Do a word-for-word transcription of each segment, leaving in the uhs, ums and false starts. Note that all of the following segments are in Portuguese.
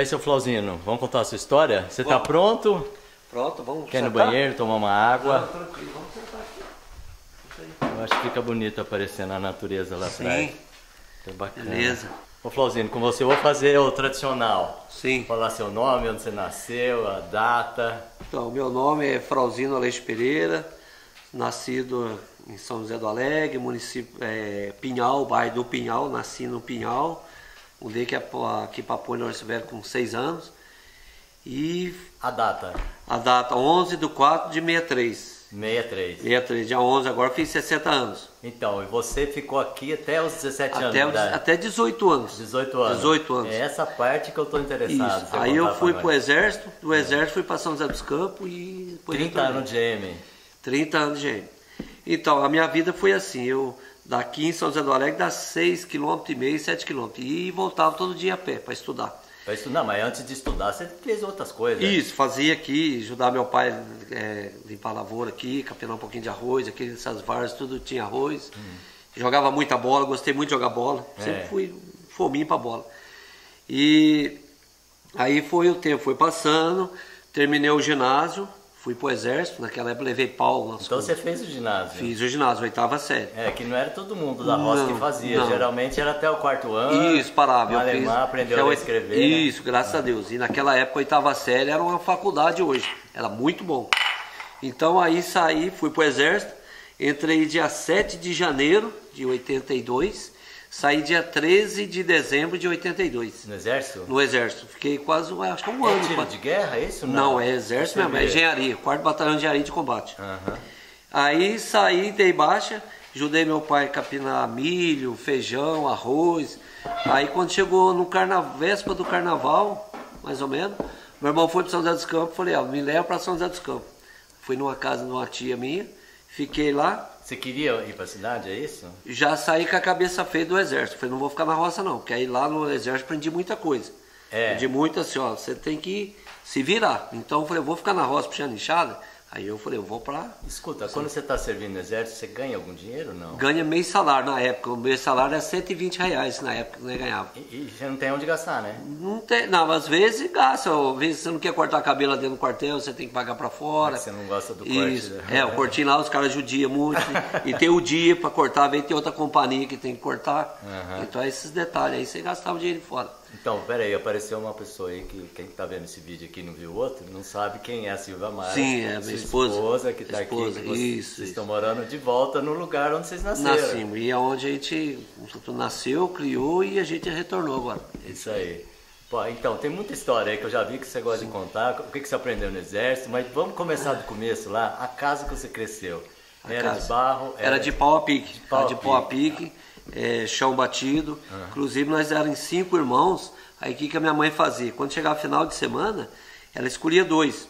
aí, seu Flauzino, vamos contar a sua história? Você tá Vamos. pronto? Pronto, vamos Quer ir no sentar? banheiro, tomar uma água? Não, tranquilo, vamos sentar aqui. Isso aí. Eu acho que fica bonito aparecendo a natureza lá atrás. Sim. É bacana. Beleza. Ô Flauzino, com você eu vou fazer o tradicional. Sim. Falar seu nome, onde você nasceu, a data. Então, meu nome é Frauzino Aleixo Pereira, nascido em São José do Alegre, município é, Pinhal, bairro do Pinhal, nasci no Pinhal, mudei aqui, aqui para Apoio Severo com seis anos. E A data? a data onze de quatro de sessenta e três. sessenta e três. sessenta e três, dia onze, agora fiz sessenta anos. Então, e você ficou aqui até os dezessete anos Até, de os- idade? até dezoito anos. dezoito anos. dezoito anos. É essa parte que eu tô interessado. Isso. você Aí eu contar fui pra pro nós. exército, do exército fui para São José dos Campos e depois trinta retornei. anos de M. trinta anos de gêmeo. Então, a minha vida foi assim, eu daqui em São José do Alegre dá seis vírgula cinco quilômetros, sete quilômetros. E voltava todo dia a pé para estudar. Pra estudar, mas antes de estudar você fez outras coisas. Isso, fazia aqui, ajudar meu pai a é, limpar a lavoura aqui, capinar um pouquinho de arroz, aqui essas várzeas, tudo tinha arroz. Hum. Jogava muita bola, gostei muito de jogar bola, sempre É. fui fominho pra bola. E aí foi o tempo, foi passando, terminei o ginásio, fui pro exército, naquela época levei pau. nas Então coisas. você fez o ginásio. Fiz o ginásio, oitava série. É, que não era todo mundo da roça Não, que fazia, não. geralmente era até o quarto ano. Isso, parava. Eu alemã, fiz, aprendeu até a o- escrever. né? Isso, graças a Deus. E naquela época, a oitava série era uma faculdade hoje. Era muito bom. Então aí saí, fui pro exército. Entrei dia sete de janeiro de oitenta e dois. Saí dia treze de dezembro de oitenta e dois. No exército? No exército. Fiquei quase, acho que um É ano. tiro quase. de guerra, é isso? Não, é exército mesmo, é Civil. engenharia. Quarto Batalhão de Engenharia de Combate. Aham. Aí saí, dei baixa, ajudei meu pai a capinar milho, feijão, arroz. Aí quando chegou no carnaval, véspera do carnaval, mais ou menos, meu irmão foi para São José dos Campos, falei, ó, me leva para São José dos Campos. Fui numa casa de uma tia minha, fiquei lá, Você queria ir pra cidade, é isso? já saí com a cabeça feia do exército. Falei, não vou ficar na roça não, porque aí lá no exército aprendi muita coisa. É. Aprendi muito assim, ó, você tem que se virar. Então eu falei, eu vou ficar na roça puxando enxada. Aí eu falei, eu vou pra... Escuta, quando você tá servindo no exército, você ganha algum dinheiro ou não? Ganha meio salário na época. O meio salário era cento e vinte reais na época que nós ganhava. E, e você não tem onde gastar, né? Não tem, não, às vezes gasta. Às vezes você não quer cortar cabelo lá dentro do quartel, você tem que pagar pra fora. Mas você não gosta do corte, Isso. né? É, o cortinho lá os caras judiam muito. E tem o dia pra cortar, vem tem outra companhia que tem que cortar. Aham. Então é esses detalhes aí, você gastava o dinheiro fora. Então, peraí, apareceu uma pessoa aí que quem tá vendo esse vídeo aqui e não viu o outro, não sabe quem é a Silvia Maia. Sim, é a minha sua esposa. esposa que tá Esposa, aqui, que vocês, isso, vocês isso. estão morando de volta no lugar onde vocês nasceram. Nascemos. E é onde a gente nasceu, criou e a gente retornou agora. Isso aí. Pô, então, tem muita história aí que eu já vi que você gosta de contar, o que que você aprendeu no exército, mas vamos começar do começo lá, a casa que você cresceu. A Era casa. de barro? Era de pau a pique. pau Era a de pau a pique. pique, é, chão batido. Inclusive nós éramos cinco irmãos. Aí o que, que a minha mãe fazia? Quando chegava final de semana, ela escolhia dois.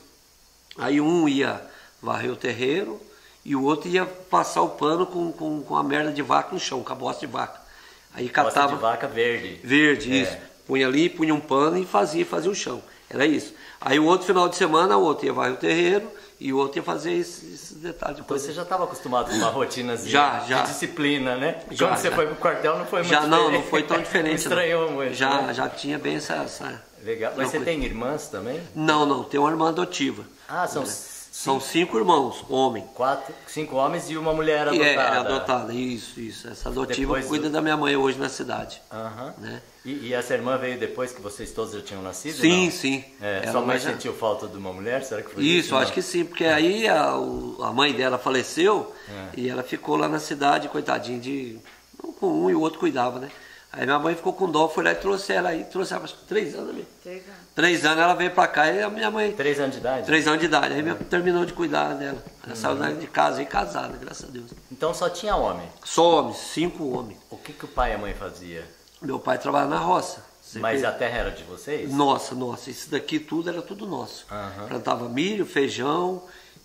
Aí um ia varrer o terreiro e o outro ia passar o pano com, com, com a merda de vaca no chão, com a bosta de vaca. Aí Bosta catava de vaca verde. verde, É. isso. Punha ali, punha um pano e fazia, fazia o chão. Era isso. Aí o outro final de semana, o outro ia varrer o terreiro e o outro ia fazer esses, esses detalhes. Então você já estava acostumado com uma rotina Já, já. de disciplina, né? E Já, quando você já. foi pro quartel não foi muito Já não, diferente. não foi tão diferente. Não estranhou não. muito. Já, né? já tinha bem essa, essa... Legal. Mas você tranquilo. tem irmãs também? Não, não, tem uma irmã adotiva. Ah, são São cinco irmãos, homem. quatro, cinco homens e uma mulher E adotada. é, é adotada, isso, isso. Essa adotiva Depois cuida do- da minha mãe hoje na cidade. Aham. Né? E, e essa irmã veio depois que vocês todos já tinham nascido? Sim, não? sim. É, Ela sua mãe já- sentiu falta de uma mulher? Será que foi Isso, isso? eu acho Não? que sim, porque aí a, o- a mãe dela faleceu É. e ela ficou lá na cidade, coitadinha de... Com um e o outro cuidava, né? Aí minha mãe ficou com dó, foi lá e trouxe ela aí, trouxe ela, acho que três anos, né? Três anos. Três anos ela veio pra cá e a minha mãe... Três anos de idade? Três anos de idade, aí minha, terminou de cuidar dela. Ela saiu da- de casa e casada, graças a Deus. Então só tinha homem. Só homens, cinco homens. O que, que o pai e a mãe faziam? Meu pai trabalha na roça. Você Mas vê? a terra era de vocês? Nossa, nossa, isso daqui tudo era tudo nosso. Aham. Plantava milho, feijão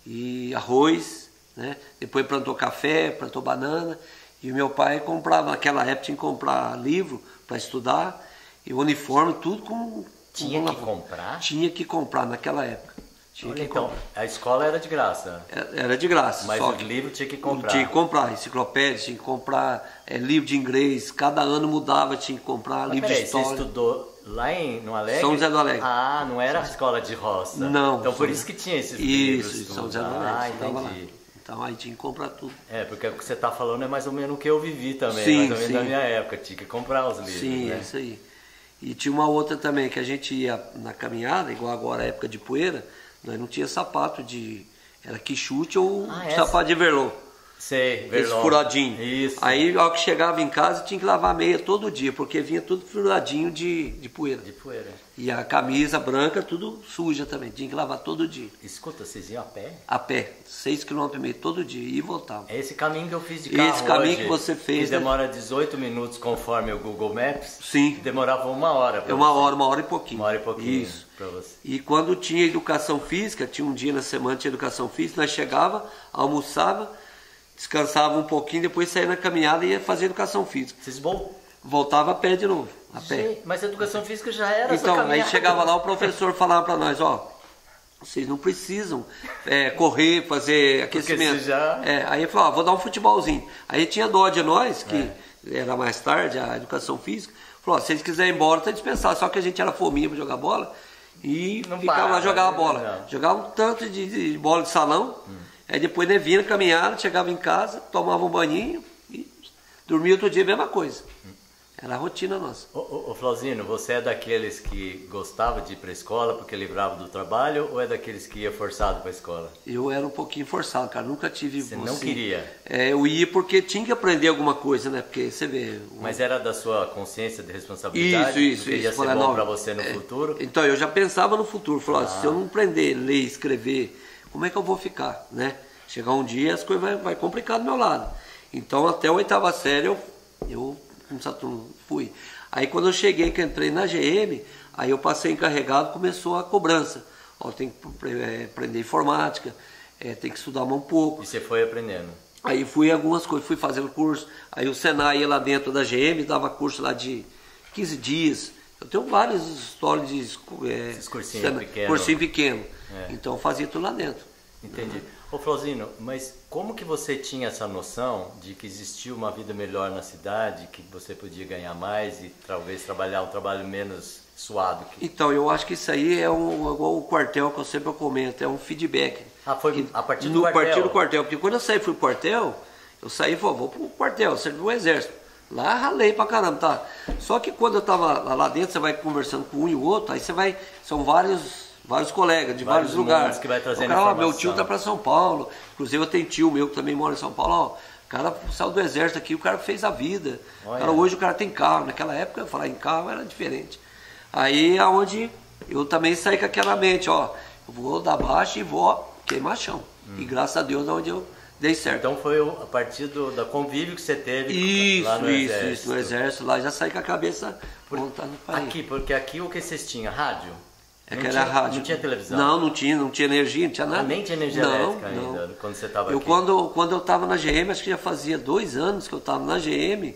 e arroz, né? Depois plantou café, plantou banana. E o meu pai comprava, naquela época tinha que comprar livro para estudar e uniforme, tudo com... Tinha com que lavoura. comprar? Tinha que comprar naquela época. Tinha Olha, que então, comprar. a escola era de graça, Era- Era de graça. mas só o que livro tinha que comprar. Tinha que comprar enciclopédia, tinha que comprar é, livro de inglês, cada ano mudava, tinha que comprar Mas livro peraí, de você história. estudou Lá em no Alegre? São José do Alegre. Ah, não era a escola de roça. Não. Então por isso que tinha esses livros. Isso, São José do Alegre. Ah, entendi. Então aí tinha que comprar tudo. É, porque o que você está falando é mais ou menos o que eu vivi também, sim, mais ou menos sim. na minha época, tinha que comprar os livros. Sim, né? é isso aí. E tinha uma outra também, que a gente ia na caminhada, igual agora a época de poeira, nós não tinha sapato de... Era quichute ou ah, sapato de verlon. Sei, verlon. Esse furadinho. Isso. Aí, ao que chegava em casa, tinha que lavar a meia todo dia, porque vinha tudo furadinho de, de poeira. De poeira. E a camisa branca, tudo suja também, tinha que lavar todo dia. Escuta, vocês iam a pé? A pé, seis quilômetros e meio todo dia, e voltava. É esse caminho que eu fiz de carro Esse caminho hoje, que você fez, que demora dezoito minutos conforme o Google Maps. Sim. Demorava uma hora É uma você. hora, uma hora e pouquinho. Uma hora e pouquinho. Isso. Pra você. E quando tinha educação física, tinha um dia na semana tinha educação física, nós chegava, almoçava, descansava um pouquinho, depois saía na caminhada e ia fazer educação física. Vocês vão? Voltava a pé de novo, a pé. Gente, mas a educação física já era Então, essa aí chegava lá, o professor falava para nós, ó, vocês não precisam é, correr, fazer aquecimento. Porque você já... É, aí ele falou, ó, vou dar um futebolzinho. Aí tinha dó de nós, que é. era mais tarde, a educação física, falou, ó, se eles quiserem ir embora, tá dispensado. Só que a gente era fominha para jogar bola e não ficava para, lá jogava bola. Não. Jogava um tanto de, de bola de salão, hum. aí depois né, vinha caminhar, chegava em casa, tomava um banhinho e dormia outro dia a mesma coisa. Hum. Era a rotina nossa. Ô, ô, ô Flauzino, você é daqueles que gostava de ir para a escola porque livrava do trabalho ou é daqueles que ia forçado para a escola? Eu era um pouquinho forçado, cara. Nunca tive... Você assim, não queria? É, eu ia porque tinha que aprender alguma coisa, né? Porque você vê... Um... Mas era da sua consciência de responsabilidade? Isso, isso. Que ia isso. ser Falei, bom para você no é, futuro? Então, eu já pensava no futuro. Falei, ah. se eu não aprender, ler, escrever, como é que eu vou ficar, né? Chegar um dia, as coisas vai, vai complicar do meu lado. Então, até a oitava série, eu, eu com Saturno, fui. Aí quando eu cheguei, que entrei na G M, aí eu passei encarregado, começou a cobrança. Ó, tem que é, aprender informática, é, tem que estudar um pouco. E você foi aprendendo? Aí fui algumas coisas, fui fazendo curso. Aí o Senai ia lá dentro da G M, dava curso lá de quinze dias. Eu tenho várias histórias de é, Esses cursinhos pequenos. Cursinho pequeno. É. Então fazia tudo lá dentro. Entendi. Uhum. Ô Flauzino, mas como que você tinha essa noção de que existia uma vida melhor na cidade, que você podia ganhar mais e talvez trabalhar um trabalho menos suado? Que... Então, eu acho que isso aí é um, igual o quartel que eu sempre comento, é um feedback. Ah, foi que, a partir do no quartel? No partir do quartel, porque quando eu saí fui pro quartel, eu saí e falei, vou pro quartel, servi o exército. Lá ralei pra caramba, tá? Só que quando eu tava lá dentro, você vai conversando com um e o outro, aí você vai, são vários... vários colegas de vários, vários lugares. Que vai trazendo o cara, ó, meu tio tá para São Paulo. Inclusive eu tenho tio meu que também mora em São Paulo. Ó, o cara saiu do exército aqui, o cara fez a vida. O cara, hoje o cara tem carro. Naquela época, falar em carro era diferente. Aí aonde eu também saí com aquela mente, ó, eu vou dar baixa e vou queimar chão. Hum. E graças a Deus onde eu dei certo. Então foi a partir do da convívio que você teve isso, lá no isso, exército. Isso, no exército. Lá já saí com a cabeça Por, montada para aqui, porque aqui o que vocês tinham? Rádio? É não que tinha, era rádio. Não tinha televisão? Não, não tinha, não tinha energia, não tinha nada. Ah, nem tinha energia não, elétrica não. ainda, quando você estava eu, aqui? Quando, quando eu estava na G M, acho que já fazia dois anos que eu estava na G M,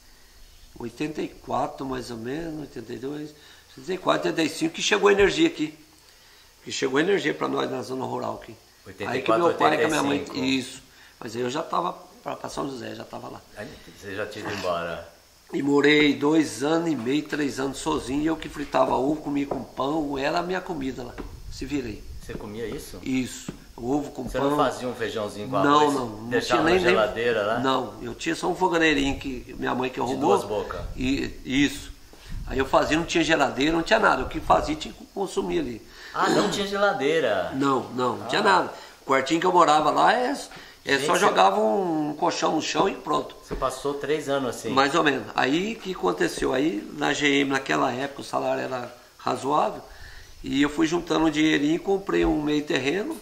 oitenta e quatro mais ou menos, oitenta e dois, oitenta e quatro, oitenta e cinco, que chegou energia aqui. Que chegou energia para nós na zona rural aqui. oitenta aí e quatro, que meu pai e a minha mãe... oitenta e cinco. Isso. Mas aí eu já estava para São José, já estava lá. Aí você já tinha ido embora. E morei dois anos e meio, três anos sozinho, e eu que fritava ovo, comia com pão, era a minha comida lá. Se virei. Você comia isso? Isso. Ovo com você pão. Você não fazia um feijãozinho com não, arroz? Não, não. Deixava não tinha na nem, geladeira lá? Não, eu tinha só um foganeirinho que minha mãe que arrumou. De duas bocas? E, isso. Aí eu fazia, não tinha geladeira, não tinha nada. O que fazia tinha que consumir ali. Ah, não tinha geladeira? Não, não, não ah. tinha nada. O quartinho que eu morava lá é... É, só jogava um colchão no chão e pronto. Você passou três anos assim? Mais ou menos. Aí o que aconteceu? Aí na G M naquela época o salário era razoável. E eu fui juntando um dinheirinho, comprei um meio terreno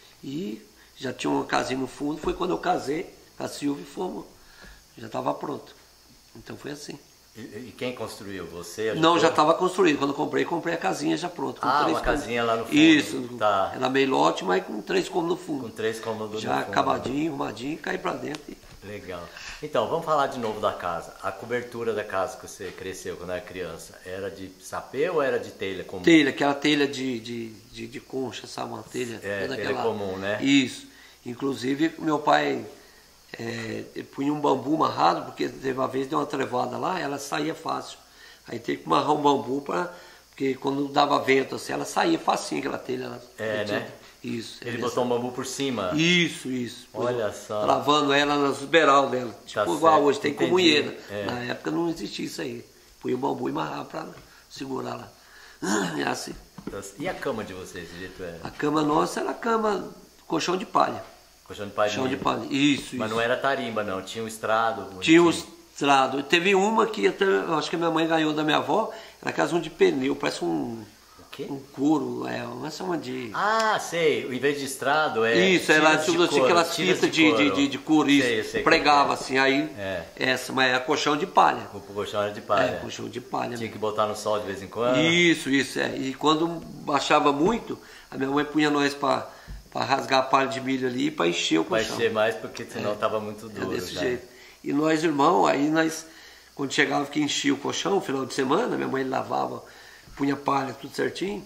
e já tinha uma casinha no fundo. Foi quando eu casei com a Silvia e fomos. Já estava pronto. Então foi assim. E, e quem construiu? Você? Ajudou? Não, já estava construído. Quando eu comprei, comprei a casinha já pronta. Ah, três uma cômodos. casinha lá no fundo. Isso. Tá. Era meio lote, mas com três cômodos no fundo. Com três cômodos no fundo. Já acabadinho, arrumadinho, caí pra dentro. E... Legal. Então, vamos falar de novo da casa. A cobertura da casa que você cresceu quando era criança, era de sapê ou era de telha comum? Telha, aquela telha de, de, de, de concha, sabe? Uma telha. É, toda telha aquela... comum, né? Isso. Inclusive, meu pai é, punha um bambu amarrado, porque teve uma vez, deu uma trevada lá, ela saía fácil. Aí teve que amarrar um bambu para... Porque quando dava vento assim, ela saía facinho aquela telha. Ela, é, né? Isso. Ele botou um bambu por cima? Isso, isso. Olha só. Travando ela nas beiral dela. Tipo tá igual certo. Hoje, tem comunheira. É. Na época não existia isso aí. Põe o bambu e amarrar para segurar lá. É assim. E a cama de vocês, que jeito era? A cama nossa era cama, colchão de palha. Colchão de palha? Colchão de palha, isso, Mas isso. não era tarimba, não? Tinha um estrado? Bonitinho. Tinha um estrado. Teve uma que até, acho que a minha mãe ganhou da minha avó, era casum de pneu, parece um... O quê? Um couro, é, uma chama de... Ah, sei, em vez de estrado é... Isso, era tudo assim, aquelas fitas de, de, de, de couro, isso, sei, sei pregava é. assim, aí, é. essa, mas era colchão de palha. O colchão era de palha. É, colchão de palha. Tinha que botar no sol de vez em quando? Isso, isso, é, e quando baixava muito, a minha mãe punha nós para rasgar a palha de milho ali, para encher o colchão. Para encher mais, porque senão estava é. muito duro. É desse já. jeito. E nós, irmão, aí nós, quando chegava que enchia o colchão, no final de semana, minha mãe lavava, punha palha, tudo certinho.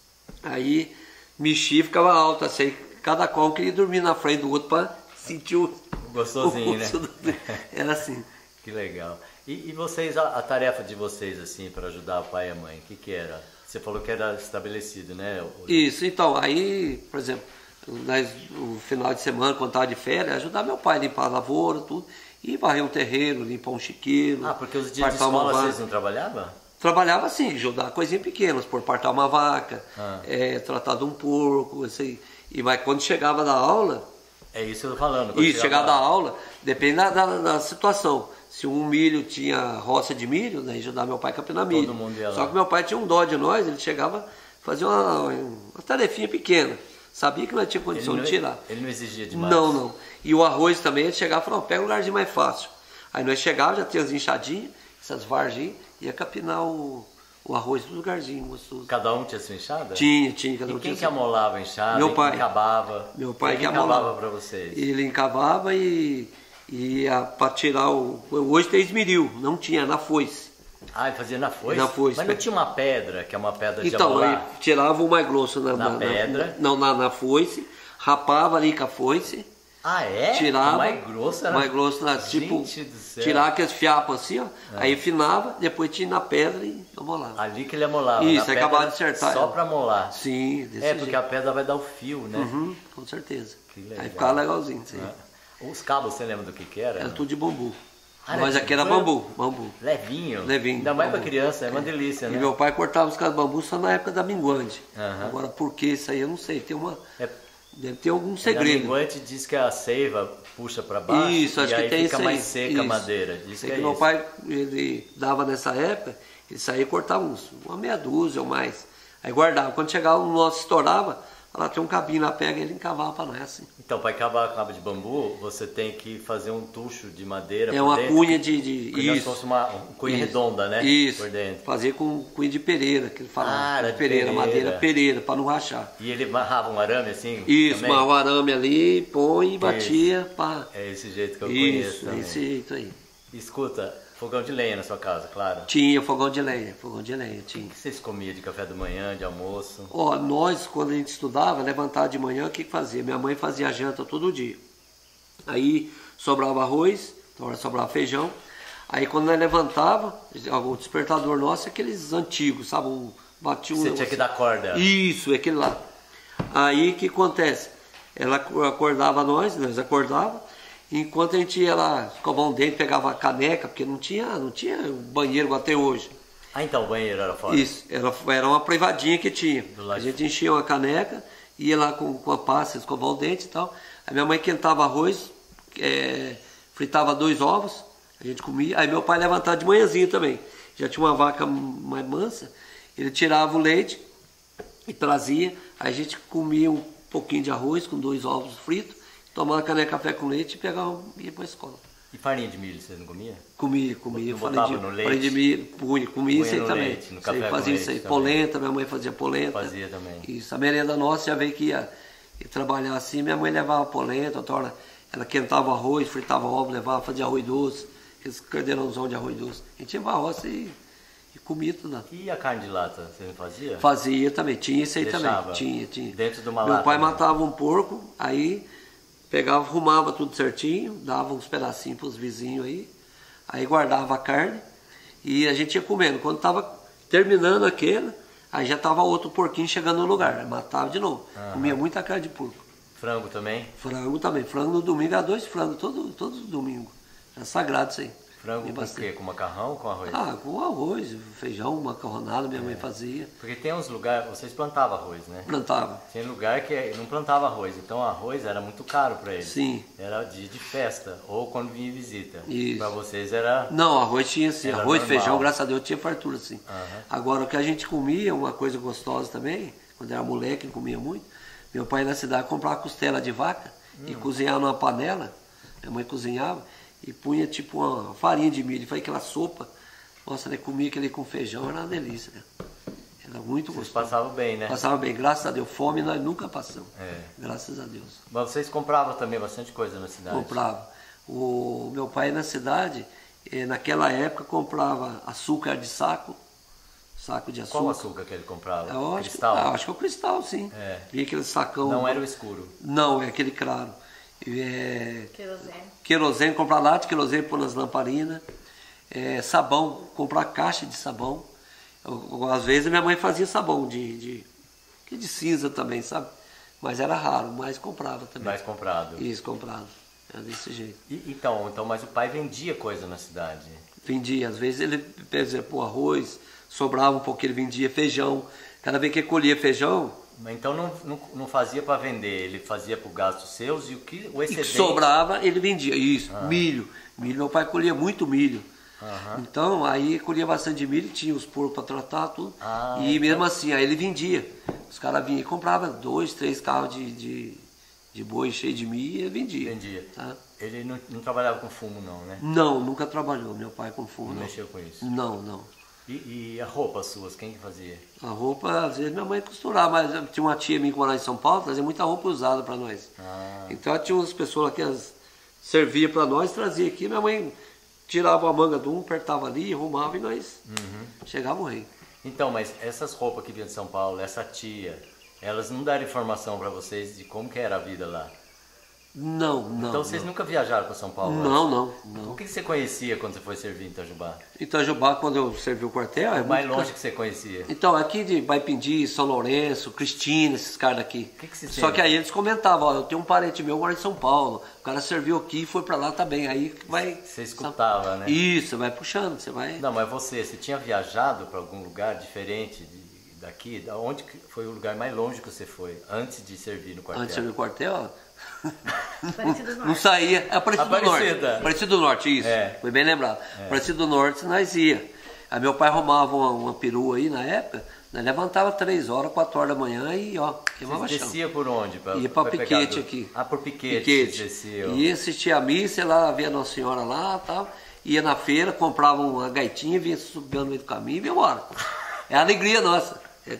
Aí mexia e ficava alto, assim, cada qual queria dormir na frente do outro para sentir o gostosinho, o né? Do... Era assim. Que legal. E, e vocês, a, a tarefa de vocês, assim, para ajudar o pai e a mãe, o que que era? Você falou que era estabelecido, né? Isso, então, aí, por exemplo, nós, no final de semana, quando estava de férias, ajudar meu pai a limpar a lavoura, tudo, e varrer um terreiro, limpar um chiqueiro. Ah, porque os dias de escola vocês não trabalhavam? Trabalhava assim, ajudar coisinhas pequenas, por partar uma vaca, ah. é, tratar de um porco, assim. E mas quando chegava da aula... É isso que eu tô falando. Isso, chegar da aula, depende da, da, da situação. Se um milho tinha roça de milho, né, ajudar meu pai a capinar milho. Todo mundo ia lá. Só que meu pai tinha um dó de nós, ele chegava, fazia uma, uma tarefinha pequena. Sabia que nós tínhamos condição não, de tirar. Ele não exigia demais? Não, não. E o arroz também, ele chegava e falava, pega um lugarzinho mais fácil. Aí nós chegávamos, já tinha as enxadinhas, essas varginhas, ia capinar o... O arroz do lugarzinho gostoso. Cada um tinha sua enxada? Tinha, tinha. Cada um e quem tinha que amolava a enxada? Meu pai. Encabava? Meu pai ele que encabava para vocês? Ele encabava e, e para tirar o... Hoje tem esmeril, não tinha, na foice. Ah, ele fazia na foice? Na foice. Mas não tinha uma pedra, que é uma pedra de então, amolar? Então, tirava o mais grosso na, na, na pedra? Na, não, na, na foice, rapava ali com a foice. Ah, é? Tirava. O mais grosso era? Mais grosso, na, tipo, tirar aqueles fiapos assim, ó. É. Aí afinava, depois tinha na pedra e amolava. Ali que ele amolava. Isso, na acabava de acertar. Só para amolar. Sim, desse É, porque jeito. a pedra vai dar o fio, né? Uhum, com certeza. Que legal. Aí ficava legalzinho. Sim. É. Os cabos, você lembra do que que era? Era tudo de bambu. Ah, mas aqui era bambu, bambu. Levinho? Levinho. Ainda mais bambu. para criança, é uma é. delícia, né? E meu pai cortava os cabos de bambu só na época da minguante. Uhum. Agora, por que isso aí, eu não sei. Tem uma... É... Deve ter algum segredo. A minguante diz que a seiva puxa para baixo isso, acho e que aí tem fica isso mais aí. seca isso. a madeira. Diz sei que, que é meu isso. pai, ele dava nessa época, ele saía e cortava uns, uma meia dúzia ou mais. Aí guardava. Quando chegava o nosso estourava, ela tinha um cabinho lá, pega e ele encavava para nós assim. Então, para cavar cabo de bambu, você tem que fazer um tucho de madeira É por uma dentro, cunha de... de como se isso. fosse uma cunha isso. redonda, né? Isso. Por dentro. Fazer com cunha de pereira, que ele falava. Ah, era de pereira, pereira. madeira pereira, para não rachar. E ele amarrava um arame assim? Isso, também? amarrava o arame ali, põe e batia. Pá. É esse jeito que eu Isso, conheço também. esse jeito aí. Escuta, fogão de lenha na sua casa, claro? Tinha fogão de lenha, fogão de lenha, tinha. O que vocês comiam de café da manhã, de almoço? Ó, nós, quando a gente estudava, levantava de manhã, o que que fazia? Minha mãe fazia a janta todo dia. Aí sobrava arroz, então sobrava feijão. Aí quando nós levantava, o despertador nosso é aqueles antigos, sabe? Um, batia um Você tinha que dar corda. Isso, é aquele lá. Aí o que acontece? Ela acordava nós, nós acordava, enquanto a gente ia lá escovar um dente, pegava a caneca, porque não tinha, não tinha banheiro igual até hoje. Ah, então o banheiro era fora? Isso, era, era uma privadinha que tinha. Do a gente enchia uma caneca, ia lá com, com a pasta, escovar o dente e tal. Aí minha mãe quentava arroz, é, fritava dois ovos, a gente comia. Aí meu pai levantava de manhãzinho também. Já tinha uma vaca mais mansa, ele tirava o leite e trazia. Aí a gente comia um pouquinho de arroz com dois ovos fritos, tomava caneca de café com leite e pegava e ia para a escola. E farinha de milho, vocês não comiam? Comia, comia. Não botava de, no leite? Farinha de milho, punha, comia Punha isso aí no também. leite, no Isso aí, café com fazia leite isso aí. também. Polenta, minha mãe fazia polenta. Fazia também. Isso, a merenda nossa, já veio que ia, ia trabalhar assim, minha mãe levava polenta, outra hora ela quentava o arroz, fritava ovo, levava, fazia arroz doce, aqueles cardeirãozão de arroz doce. A gente ia pra roça e, e comia tudo lá. E a carne de lata, você não fazia? Fazia também, tinha isso aí Deixava também. Tinha, tinha. Dentro de uma Meu lata, pai né? matava um porco, aí pegava, arrumava tudo certinho, dava uns pedacinhos pros vizinhos aí, aí guardava a carne e a gente ia comendo. Quando estava terminando aquele, aí já estava outro porquinho chegando no lugar, matava de novo. Uhum. Comia muita carne de porco. Frango também? Frango também. Frango no domingo, era dois frangos, todo, todo domingo. É sagrado isso aí. Frango com o quê? Com macarrão ou com arroz? Ah, com arroz, feijão, macarronada, minha é. mãe fazia. Porque tem uns lugares, vocês plantavam arroz, né? Plantava. Tem lugar que não plantava arroz, então o arroz era muito caro para eles. Sim. Era dia de festa, ou quando vinha visita. Isso. Para vocês era... Não, arroz tinha sim, arroz, normal. Feijão, graças a Deus tinha fartura sim. Uhum. Agora o que a gente comia, uma coisa gostosa também, quando era moleque, não comia muito, meu pai na cidade comprava costela de vaca hum. e cozinhava numa panela, minha mãe cozinhava, e punha tipo uma farinha de milho, fazia aquela sopa. Nossa, né, comia aquele com feijão, era uma delícia, né? Era muito vocês gostoso. Passavam bem, né? Passava bem, graças a Deus. Fome nós nunca passamos. É. Graças a Deus. Mas vocês compravam também bastante coisa na cidade? Comprava. O meu pai na cidade, naquela época, comprava açúcar de saco. Saco de açúcar. Qual açúcar que ele comprava? Eu acho cristal? Que, ah, acho que é o cristal, sim. É. Vinha aquele sacão. Não era o escuro? Não, é aquele claro. É, querosene. Querosene, comprar lata de querosene, pôr nas lamparinas. É, sabão, comprar caixa de sabão. Eu, às vezes minha mãe fazia sabão de, de, de cinza também, sabe? Mas era raro, mas comprava também. Mais comprado. Isso, comprado. Era desse jeito. E, então, então, mas o pai vendia coisa na cidade? Vendia, às vezes ele, por exemplo, arroz, sobrava um pouco, ele vendia feijão. Cada vez que ele colhia feijão... Então não, não, não fazia para vender, ele fazia para gastos seus e o que o excedente... E que sobrava, ele vendia. Isso, ah. milho. Milho, meu pai colhia muito milho. Uhum. Então, aí colhia bastante milho, tinha os porcos para tratar, tudo. Ah, e então... mesmo assim, aí ele vendia. Os caras vinham e compravam dois, três carros de, de, de boi cheio de milho e ele vendia. Vendia. Tá? Ele não, não trabalhava com fumo não, né? Não, nunca trabalhou, meu pai com fumo. Não, não mexeu com isso? Não, não. E, e a roupa suas, quem que fazia? A roupa, às vezes minha mãe costurava, mas tinha uma tia minha que morava em São Paulo, trazia muita roupa usada para nós. Ah. Então tinha umas pessoas lá que as servia para nós, trazia aqui, minha mãe tirava a manga de um, apertava ali, arrumava e nós uhum. chegávamos ao rei. Então, mas essas roupas que vinham de São Paulo, essa tia, elas não deram informação para vocês de como que era a vida lá? Não, não. Então vocês não. nunca viajaram para São Paulo? Não, não, não. O que você conhecia quando você foi servir em Itajubá? Itajubá, quando eu servi o quartel... É o mais muito... longe que você conhecia? Então, aqui de Baipindi, São Lourenço, Cristina, esses caras daqui. Que que Só tem? Que aí eles comentavam, ó, eu tenho um parente meu que mora em São Paulo, o cara serviu aqui e foi para lá também, aí vai... Você escutava, né? Isso, vai puxando, você vai... Não, mas você, você tinha viajado para algum lugar diferente de, daqui? Onde foi o lugar mais longe que você foi, antes de servir no quartel? Antes de servir no quartel... Aparecido do Norte. Não saía, é Aparecido do Norte. Aparecido do Norte, isso. É. Foi bem lembrado. É. Aparecido do Norte nós ia. Aí meu pai arrumava uma, uma perua aí na época, nós levantava três horas, quatro horas da manhã e ó, queimava chão. Descia por onde? Pra, ia para Piquete do... aqui. Ah, por Piquete. Piquete. Descia. Ia assistir a missa, lá via Nossa Senhora lá e tal. Ia na feira, comprava uma gaitinha, vinha subindo no meio do caminho e ia embora. É a alegria nossa.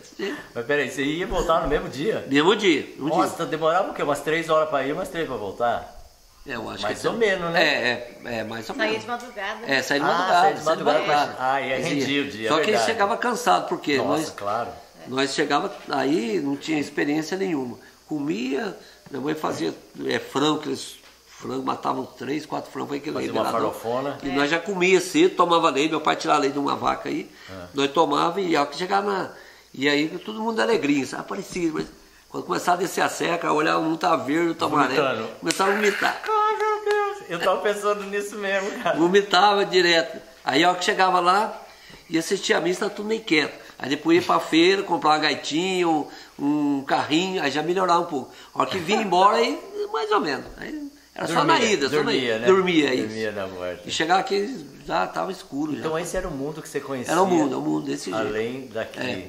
Mas peraí, você ia voltar no mesmo dia? Mesmo dia. Um Nossa, dia. demorava o quê? Umas três horas para ir, umas três para voltar? É, eu acho mais que ou menos, né? É, é, é mais ou saía menos. de madrugada. É, saía de ah, madrugada. Saía de madrugada. De madrugada. Ah, e aí rendia o dia. Só é que ele chegava cansado, porque Nossa, nós, claro. nós chegava aí, não tinha experiência nenhuma. Comia, minha mãe fazia é, frango, aqueles frango, matavam três, quatro frangos, foi aquele fazia uma farofona. E é. Nós já comia cedo, tomava leite, meu pai tirava leite de uma vaca aí, é. Nós tomava e ao que chegava na. E aí todo mundo de alegria, sabe? Aparecia. Mas quando começava a descer a seca, olhava um tá verde, outro tá amarelo, começava a vomitar. Ai, meu Deus, eu tava pensando nisso mesmo, cara. Vomitava direto. Aí ao que chegava lá, ia assistir a missa, tá tudo meio quieto. Aí depois ia pra feira, comprar uma gaitinha, um, um carrinho, aí já melhorava um pouco. A hora que vinha embora, aí mais ou menos. Aí era dormia, só na ida, só dormia, na ida. Né? Dormia, isso. Dormia na morte. E chegava aqui, já tava escuro. Então já. Esse era o mundo que você conhecia? Era o mundo, é o mundo desse jeito. Além daqui. É.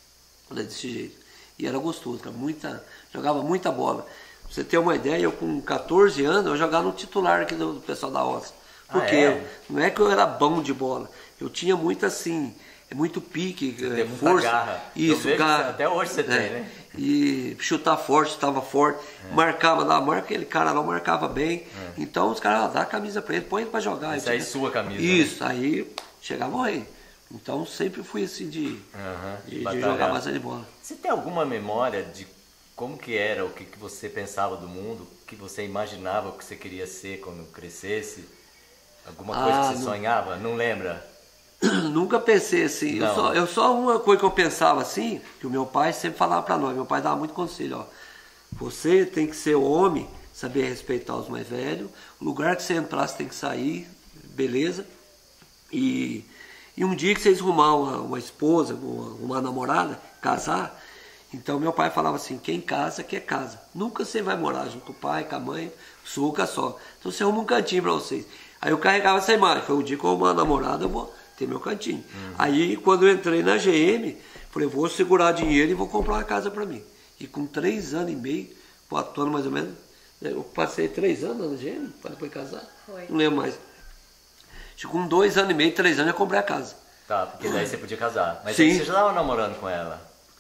Desse jeito. E era gostoso, cara. Muita, jogava muita bola. Pra você ter uma ideia, eu com quatorze anos, eu jogava no titular aqui do, do pessoal da Ossa. Porque ah, é? eu, não é que eu era bom de bola, eu tinha muito assim, muito pique, é, força. Garra. Isso, garra. Até hoje você é, tem, né? E chutar forte, estava forte, é. Marcava lá, marca aquele cara lá, marcava bem. É. Então os caras, ah, dá a camisa pra ele, põe ele pra jogar. Isso aí é sua camisa. Isso, né? Aí chegava o rei. Então sempre fui assim de, uhum, de, de jogar bastante bola. Você tem alguma memória de como que era, o que, que você pensava do mundo, o que você imaginava que você queria ser quando crescesse? Alguma coisa ah, que você não... sonhava? Não lembra? Nunca pensei assim. Eu só, eu só uma coisa que eu pensava assim, que o meu pai sempre falava para nós, meu pai dava muito conselho, ó. Você tem que ser homem, saber respeitar os mais velhos, o lugar que você entrar você tem que sair, beleza? E, e um dia que vocês arrumar uma, uma esposa, uma, uma namorada, casar, então meu pai falava assim, quem casa quer casa. Nunca você vai morar junto com o pai, com a mãe, suca só. Então você arruma um cantinho para vocês. Aí eu carregava essa imagem, foi o dia que eu arrumar uma namorada, eu vou ter meu cantinho. Uhum. Aí quando eu entrei na G M, falei, vou segurar dinheiro e vou comprar uma casa para mim. E com três anos e meio, quatro anos mais ou menos, eu passei três anos na G M para depois casar. Foi. Não lembro mais. Com dois anos e meio, três anos, eu comprei a casa. Tá, porque daí você podia casar. Mas Sim. aí você já estava namorando com ela?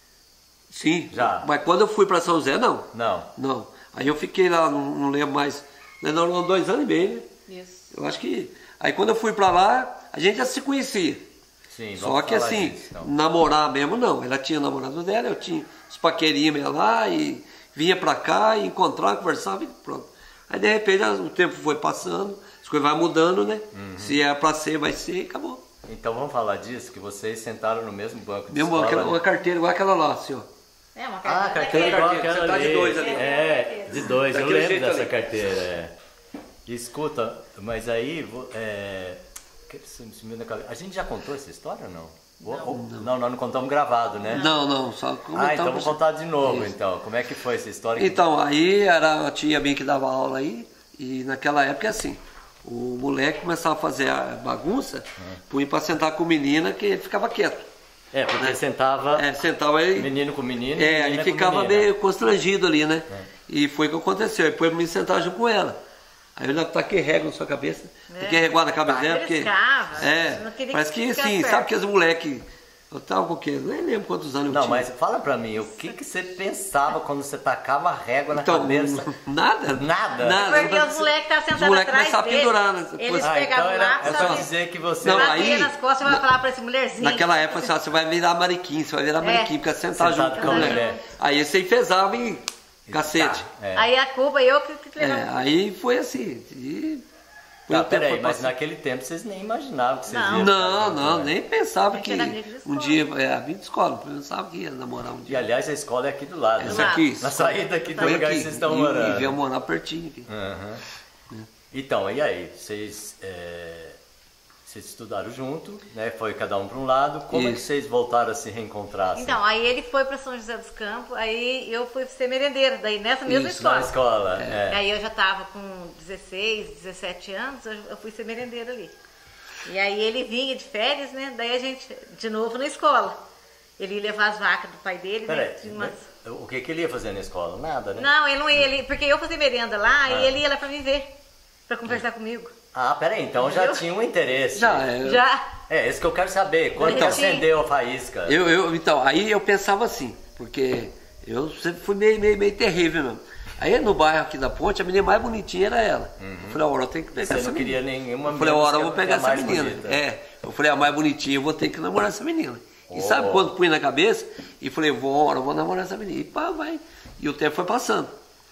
Sim. Já. Mas quando eu fui para São José, não. Não. Não. Aí eu fiquei lá, não, não lembro mais. Não, dois anos e meio, né? Isso. Eu acho que... Aí quando eu fui para lá, a gente já se conhecia. Sim, Só que assim, disso, então. namorar mesmo não. Ela tinha namorado dela, eu tinha os paquerinhos meio lá e vinha pra cá e encontrava, conversava e pronto. Aí de repente o tempo foi passando, as coisas vão mudando, né? Uhum. Se é pra ser, vai ser e acabou. Então vamos falar disso, que vocês sentaram no mesmo banco de mesmo escola, aquela, né? Uma carteira igual aquela lá, assim, ó. É uma Ah, carteira. carteira igual aquela Você tá ali. de dois ali. É, de dois, eu Daquele lembro jeito dessa ali. carteira. É. Escuta, mas aí, vo- é, que sumiu na cabeça. A gente já contou essa história ou não? Não, ou, não, nós não contamos gravado, né? Não, não, só comentamos. Ah, então vamos contar de novo, Isso. então. Como é que foi essa história? Então, aí era a tia minha que dava aula aí, e naquela época é assim, o moleque começava a fazer a bagunça, hum. punha pra sentar com menina que ele ficava quieto. É, porque né? sentava é, sentava aí, menino com menino é, aí ficava meio constrangido ali, né? É. E foi o que aconteceu, aí depois eu me sentar junto com ela. Aí eu já taquei régua na sua cabeça, é. taquei régua na cabeça dela, porque... Escava, é, parece que assim, perto. Sabe que os moleques... Eu tava com o quê? Nem lembro quantos anos eu não, tinha. Não, mas fala pra mim, o que, que você pensava quando você tacava a régua na então, cabeça? Nada. Nada? Nada. Porque os moleques estavam sentados atrás dele. Pendurar, né? Eles ah, pegavam então o lápis, é só dizer que você... Não, aí, nas costas, vai falar pra esse mulherzinho. Naquela época, você vai virar mariquinho, você vai virar é. mariquinho, porque sentar Sentado junto com a mulher. Aí esse aí fezava e cacete. Tá, é. Aí a culpa eu que, que é, aí foi assim. E... Tá, peraí, mas naquele tempo vocês nem imaginavam que vocês não. iam... Não, não, nem pensava que um dia... É, a vida de escola, não pensava que ia namorar um dia. E aliás, a escola é aqui do lado. Essa aqui. Na saída aqui do lugar que vocês estão morando. E veio morar pertinho aqui. Uhum. É. Então, e aí? Vocês, é, vocês estudaram junto, né? Foi cada um para um lado. Como Isso. é que vocês voltaram a se reencontrar? Assim? Então, aí ele foi para São José dos Campos, aí eu fui ser merendeira, daí nessa mesma Isso, escola. Na escola, é. é. Aí eu já estava com dezesseis, dezessete anos, eu fui ser merendeira ali. E aí ele vinha de férias, né? Daí a gente, de novo na escola. Ele ia levar as vacas do pai dele, Peraí, né? Umas... O que, que ele ia fazer na escola? Nada, né? Não, ele não ia, ele, porque eu fazia merenda lá, ah. e ele ia lá para me ver, para conversar é. comigo. Ah, peraí, então já eu... tinha um interesse. Já, é. Já. É, isso que eu quero saber. Quando então, acendeu a faísca? Eu, eu, então, aí eu pensava assim, porque eu sempre fui meio, meio, meio terrível mesmo. Aí no bairro aqui da Ponte, a menina mais bonitinha era ela. Uhum. Eu falei, ora, eu tenho que pegar Você essa não menina. queria nenhuma Eu falei, ora, eu vou que pegar é essa menina. Bonita. É, eu falei, a mais bonitinha, eu vou ter que namorar essa menina. Oh. E sabe quando pus na cabeça? E falei, vou, ora, eu vou namorar essa menina. E pá, vai. E o tempo foi passando.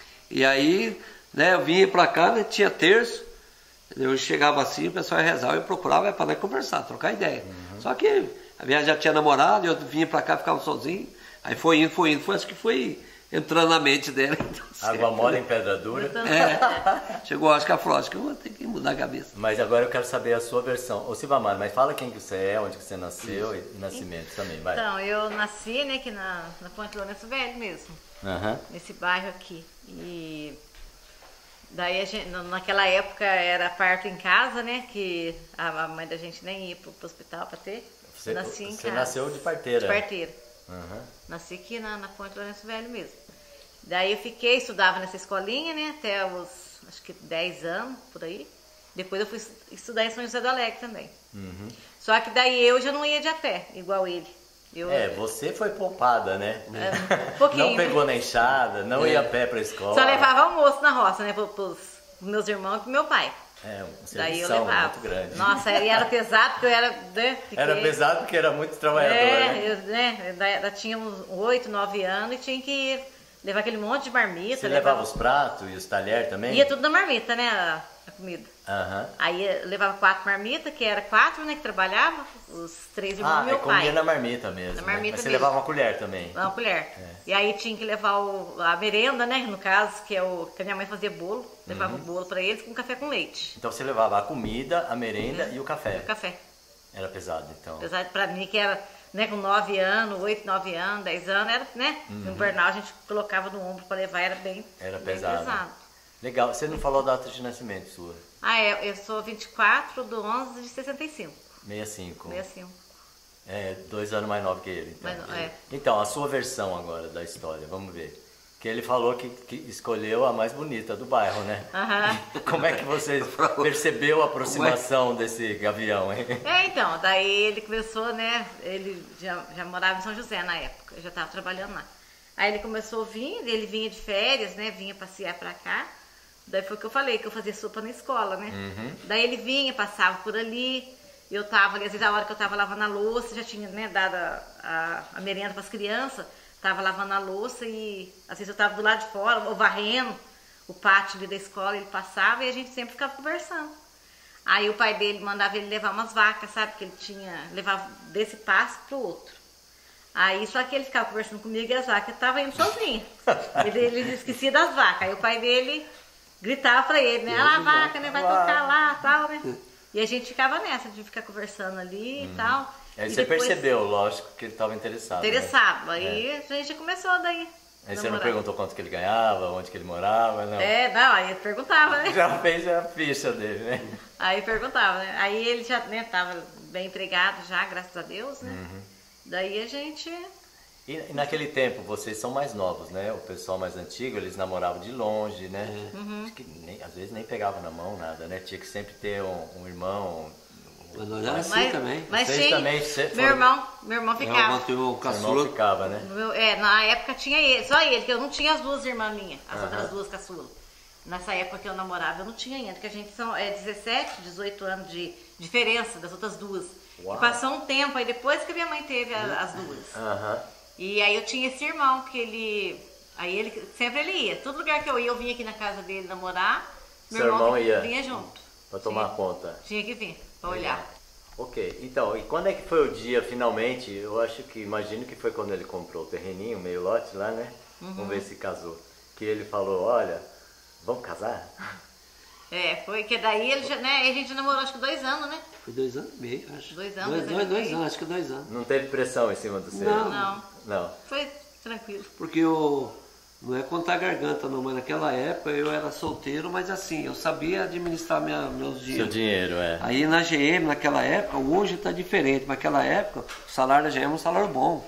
E aí, né, eu vinha pra cá, né, tinha terço. Eu chegava assim, o pessoal ia rezar, eu procurava para nós conversar, trocar ideia. Uhum. Só que a viagem já tinha namorado, eu vinha para cá, ficava sozinho. Aí foi indo, foi indo, foi acho que foi entrando na mente dela. Então, água mole em pedra dura. É, chegou, acho que a falou, acho que eu vou ter que mudar a cabeça. Mas agora eu quero saber a sua versão. Ô Silvamar, mas fala quem que você é, onde que você nasceu e nascimento também, vai. Então, eu nasci, né, aqui na, na Ponte Lourenço Velho mesmo, uhum. nesse bairro aqui. E daí, a gente, naquela época, era parto em casa, né, que a mãe da gente nem ia pro, pro hospital para ter. Você, nasci em você casa. nasceu de parteira? De parteira. Uhum. Nasci aqui na, na Ponte Lourenço Velho mesmo. Daí eu fiquei, estudava nessa escolinha, né, até os, acho que dez anos, por aí. Depois eu fui estudar em São José do Alegre também. Uhum. Só que daí eu já não ia de a pé, igual ele. Eu, é, você foi poupada, né? É, um pouquinho. Não pegou na enxada, não é. ia a pé pra escola. Só levava almoço na roça, né, pros, pros meus irmãos e pro meu pai. É, um daí eu levava. muito grande. Nossa, e era pesado porque eu era... Né, fiquei... Era pesado porque era muito trabalhador, é, né? Eu, né, ainda tinha uns oito, nove anos e tinha que levar aquele monte de marmita. Você levava, levava os pratos e os talheres também? Ia tudo na marmita, né? A comida. Aham. Aí eu levava quatro marmitas, que era quatro, né, que trabalhava, os três irmãos Ah, do meu comia pai. na marmita mesmo. Na né? marmita Mas você mesmo. levava uma colher também. Uma colher. E aí tinha que levar o, a merenda, né, no caso, que, é o, que a minha mãe fazia bolo, levava Uhum. o bolo pra eles com café com leite. Então você levava a comida, a merenda e o E café. o café. Era pesado, então. Apesar de pra mim que era, né, com nove anos, oito, nove anos, dez anos, era, né, no invernal a gente colocava no ombro pra levar, era bem, Era bem pesado. pesado. Legal. Você não falou a data de nascimento sua? Ah, é, eu sou vinte e quatro de onze de sessenta e cinco. sessenta e cinco. sessenta e cinco. É, dois anos mais novo que ele. Então. Mais no- é. Então, a sua versão agora da história, vamos ver. Que ele falou que, que escolheu a mais bonita do bairro, né? Aham. Como é que você percebeu a aproximação desse gavião, hein? É, então, daí ele começou, né, ele já, já morava em São José na época, eu já estava trabalhando lá. Aí ele começou a vir, ele vinha de férias, né, vinha passear pra cá. Daí foi o que eu falei, que eu fazia sopa na escola, né? Uhum. Daí ele vinha, passava por ali, eu tava ali, às vezes a hora que eu tava lavando a louça, já tinha, né, dado a, a, a merenda para as crianças, tava lavando a louça e às vezes eu tava do lado de fora, ou varrendo o pátio ali da escola, ele passava e a gente sempre ficava conversando. Aí o pai dele mandava ele levar umas vacas, sabe? Que ele tinha, levava desse passo pro outro. Aí só que ele ficava conversando comigo e as vacas estavam indo sozinhas. Ele, ele esquecia das vacas. Aí o pai dele gritava pra ele, né? Ah, a vaca, né? Vai tocar lá e tal, né? E a gente ficava nessa, de ficar conversando ali e tal. Aí E você depois- percebeu, lógico, que ele estava interessado. né? Interessado. Aí a gente começou daí. Aí você não namorar. perguntou quanto que ele ganhava, onde que ele morava, não. É, não, aí ele perguntava, né? Já fez a ficha dele, né? Aí perguntava, né? Aí ele já, né, tava bem empregado já, graças a Deus, né? Uhum. Daí a gente... E, e naquele tempo, vocês são mais novos, né? O pessoal mais antigo, eles namoravam de longe, né? Uhum. Acho que nem, às vezes nem pegavam na mão nada, né? Tinha que sempre ter um, um irmão. Mas nós era assim Mas, também. mas Vocês tinha, também se- meu foram- irmão, meu irmão Meu ficava. irmão teve o O irmão caçula. ficava, né? No meu- é, na época tinha ele, só ele, que eu não tinha as duas irmãs minhas, as Aham. outras duas caçulas. Nessa época que eu namorava, eu não tinha ainda, porque a gente são é, dezessete, dezoito anos de diferença das outras duas. Uau. E passou um tempo, aí depois que minha mãe teve a- as duas. Aham. E aí eu tinha esse irmão que ele. Aí ele sempre ele ia. Todo lugar que eu ia, eu vinha aqui na casa dele namorar. Meu Seu irmão vinha, ia? vinha junto. Pra tomar Tinha- conta. Tinha que vir, pra olhar. Ok, então, e quando é que foi o dia, finalmente? Eu acho que, imagino que foi quando ele comprou o terreninho, meio lote lá, né? Uhum. Vamos ver se casou. Que ele falou, olha, vamos casar? É, foi que daí ele já, né? A gente namorou acho que dois anos, né? Foi dois anos e meio, acho. Dois anos, Dois, dois dois, anos e dois meio. anos, acho que dois anos. Não teve pressão em cima do seu? Não. Não. Não. Foi tranquilo. Porque eu, não é contar a garganta não, mas naquela época eu era solteiro, mas assim, eu sabia administrar minha, meus Seu dinheiros. dinheiro, é. Aí na G M, naquela época, hoje está diferente, mas naquela época o salário da G M é um salário bom.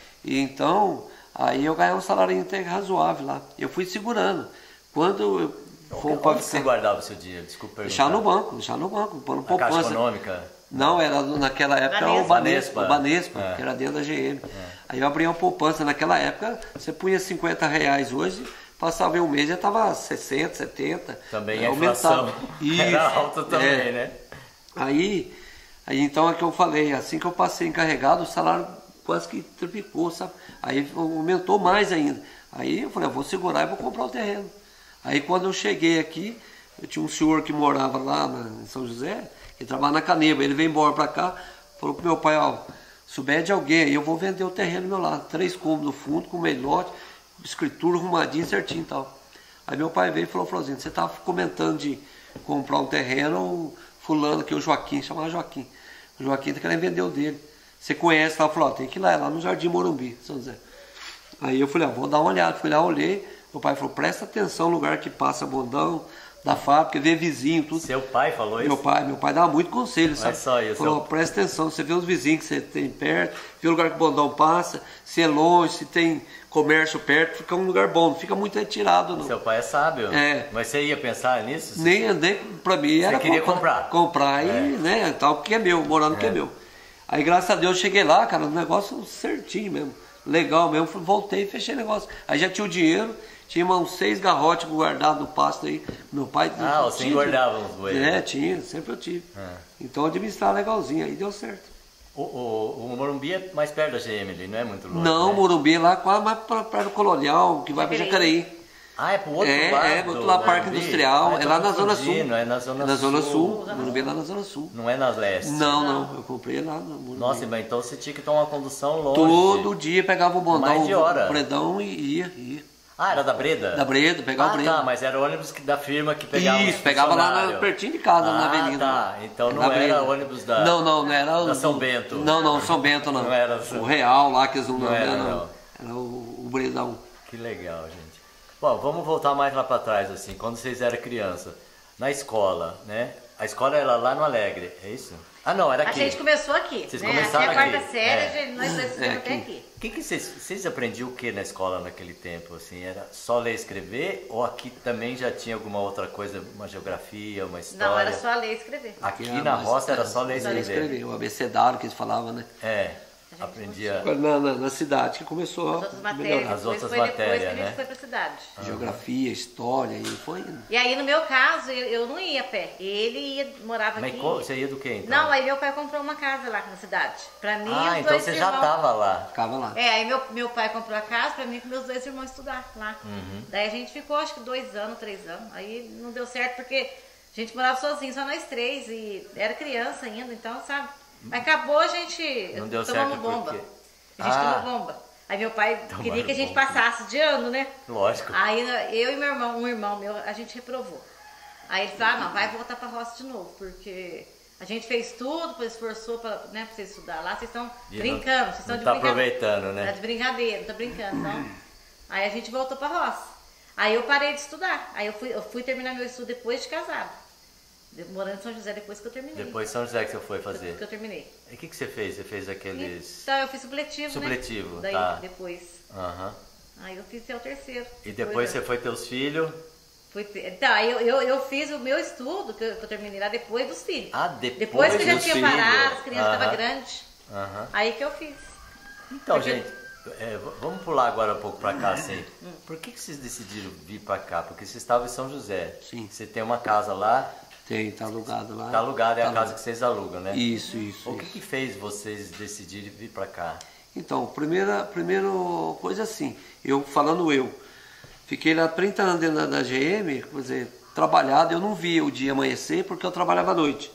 E então, aí eu ganhei um salário até razoável lá. Eu fui segurando. Quando eu for Onde para você guardava o seu dinheiro? Desculpa perguntar. deixar no banco, deixar no banco, pôr no A Caixa poupança. Econômica? Não, era naquela época Banespa. o Banespa, o Banespa. Banespa, É. que era dentro da G M. Aí eu abri uma poupança naquela época, você punha cinquenta reais hoje, passava em um mês já estava sessenta, setenta. Também aí a inflação aumentava. Isso, era alta também, é. né? Aí, aí então é que eu falei, assim que eu passei encarregado, o salário quase que triplicou, sabe? Aí aumentou mais ainda. Aí eu falei, eu vou segurar e vou comprar o terreno. Aí quando eu cheguei aqui, eu tinha um senhor que morava lá na, em São José, que trabalhava na Caneba, ele veio embora pra cá, falou pro meu pai, ó, souber de alguém, aí eu vou vender o terreno meu lá, três cômodos no fundo, com meio lote, escritura arrumadinha, certinho e tal. Aí meu pai veio e falou, Florzinho, você tava comentando de comprar um terreno, o fulano aqui, o Joaquim, chamava Joaquim, o Joaquim tá querendo vender o dele. Você conhece, tá? Falou, ó, tem que ir lá, é lá no Jardim Morumbi, São José. Aí eu falei, ó, vou dar uma olhada, fui lá, olhei, meu pai falou, presta atenção no lugar que passa bondão, da fábrica, vê vizinho, tudo. Seu pai falou isso? Meu pai, meu pai dava muito conselho, sabe? só isso, Falou, seu- presta atenção, você vê os vizinhos que você tem perto, vê o lugar que o bondão passa, se é longe, se tem comércio perto, fica um lugar bom, não fica muito retirado não. Seu pai é sábio. É. Mas você ia pensar nisso? Nem andei, pra mim era queria comprar. Comprar e, É. né, tal, que é meu, morar no que é meu. Aí graças a Deus eu cheguei lá, cara, um negócio certinho mesmo, legal mesmo, fui- voltei e fechei o negócio. Aí já tinha o dinheiro, tinha uns seis garrotes guardados no pasto aí, meu pai... Ah, você tinha- engordava uns bueiros. É, tinha, sempre eu tive. Então administrar legalzinho, aí deu certo. O, o, o Morumbi é mais perto da G M ali, não é muito longe? Não, né? Morumbi lá quase mais para o Colonial, que vai para Jacareí. Jacareí. Ah, é pro outro é, lado? É, pro outro lado, Parque Industrial. Ah, é lá na Zona Sul. É na Zona é na Zona Sul. Sul. Morumbi é lá na Zona Sul. Não é na Leste? Não, não. Eu comprei lá no Morumbi. Nossa, mas então você tinha que tomar uma condução longe. Todo dia pegava o bondão, Mais de hora. o Bredão e ia, ia. Ah, era da Breda? Da Breda, pegava ah, o Breda. tá, mas era o ônibus que, da firma que pegava Isso, pegava lá na, pertinho de casa, ah, na avenida. Ah, tá. Então não na era Breda. ônibus da... Não, não, não era... Da São Bento. Não, não, São Bento não. Não era São... O Real lá, que eles não... Não era, não. não. Era o, o Bredão. Que legal, gente. Bom, vamos voltar mais lá para trás, assim, quando vocês eram criança, na escola, né? A escola era lá no Alegre, é isso? Ah, não, era aqui. A gente começou aqui. Vocês né? começaram até a aqui. quarta série, É. gente, nós dois estudamos É, até aqui. aqui. O que que vocês, vocês aprendiam o que na escola naquele tempo, assim? Era só ler e escrever? Ou aqui também já tinha alguma outra coisa, uma geografia, uma história? Não, era só ler e escrever. Aqui Era na mais- roça era só ler e Só ler e escrever. escrever. O abecedário que eles falavam, né? É, aprendia... Na, na, na cidade que começou As a outras matérias. melhorar. As depois outras foi depois matérias, que a gente né? foi pra cidade. Geografia, história, e foi indo. E aí, no meu caso, eu, eu não ia a pé. Ele ia, morava Mas aqui. co- você ia do que, então? Não, aí meu pai comprou uma casa lá na cidade. Pra mim e Ah, os então dois você já irmãos. estava lá. Ficava lá. É, aí meu, meu pai comprou a casa pra mim e meus dois irmãos estudar lá. Uhum. Daí a gente ficou acho que dois anos, três anos. Aí não deu certo porque a gente morava sozinho, só nós três. E era criança ainda, então, sabe? Mas acabou a gente Não deu tomando certo bomba. porque- A gente Ah. tomou bomba. Aí meu pai Tomaram queria que a gente bomba. passasse de ano, né? Lógico. Aí eu e meu irmão, um irmão meu, a gente reprovou. Aí ele falou, ah, não, vai voltar pra roça de novo, porque a gente fez tudo, pois esforçou pra, né, pra vocês estudar lá, vocês estão E não- brincando, vocês estão não de tá brincadeira. aproveitando, né? Tá de brincadeira, não tá brincando, então. Aí a gente voltou pra roça. Aí eu parei de estudar. Aí eu fui, eu fui terminar meu estudo depois de casado. De- Morando em São José depois que eu terminei. Depois de São José que você foi fazer. que eu terminei. E o que, que você fez? Você fez aqueles... Então eu fiz supletivo, Supletivo, né? Daí tá. depois. Aham. Aí eu fiz até o terceiro. E depois eu- você foi ter os filhos? Fui ter- Tá, eu, eu, eu fiz o meu estudo, que eu, que eu terminei lá depois dos filhos. Ah, depois Depois que eu já dos tinha filhos. parado, as crianças estavam Aham. grandes. Aham. Aí que eu fiz. Então, Porque- gente, é, v- vamos pular agora um pouco pra cá, assim. Por que, que vocês decidiram vir pra cá? Porque vocês estavam em São José. Sim. Você tem uma casa lá, Tem, tá alugado lá. tá alugada, é a Tá casa alugado. que vocês alugam, né? Isso, isso. O que, isso. que fez vocês decidirem vir pra cá? Então, primeira, primeira coisa assim, eu falando eu, fiquei lá trinta anos dentro da, da G M, quer dizer, trabalhado, eu não via o dia amanhecer porque eu trabalhava à noite.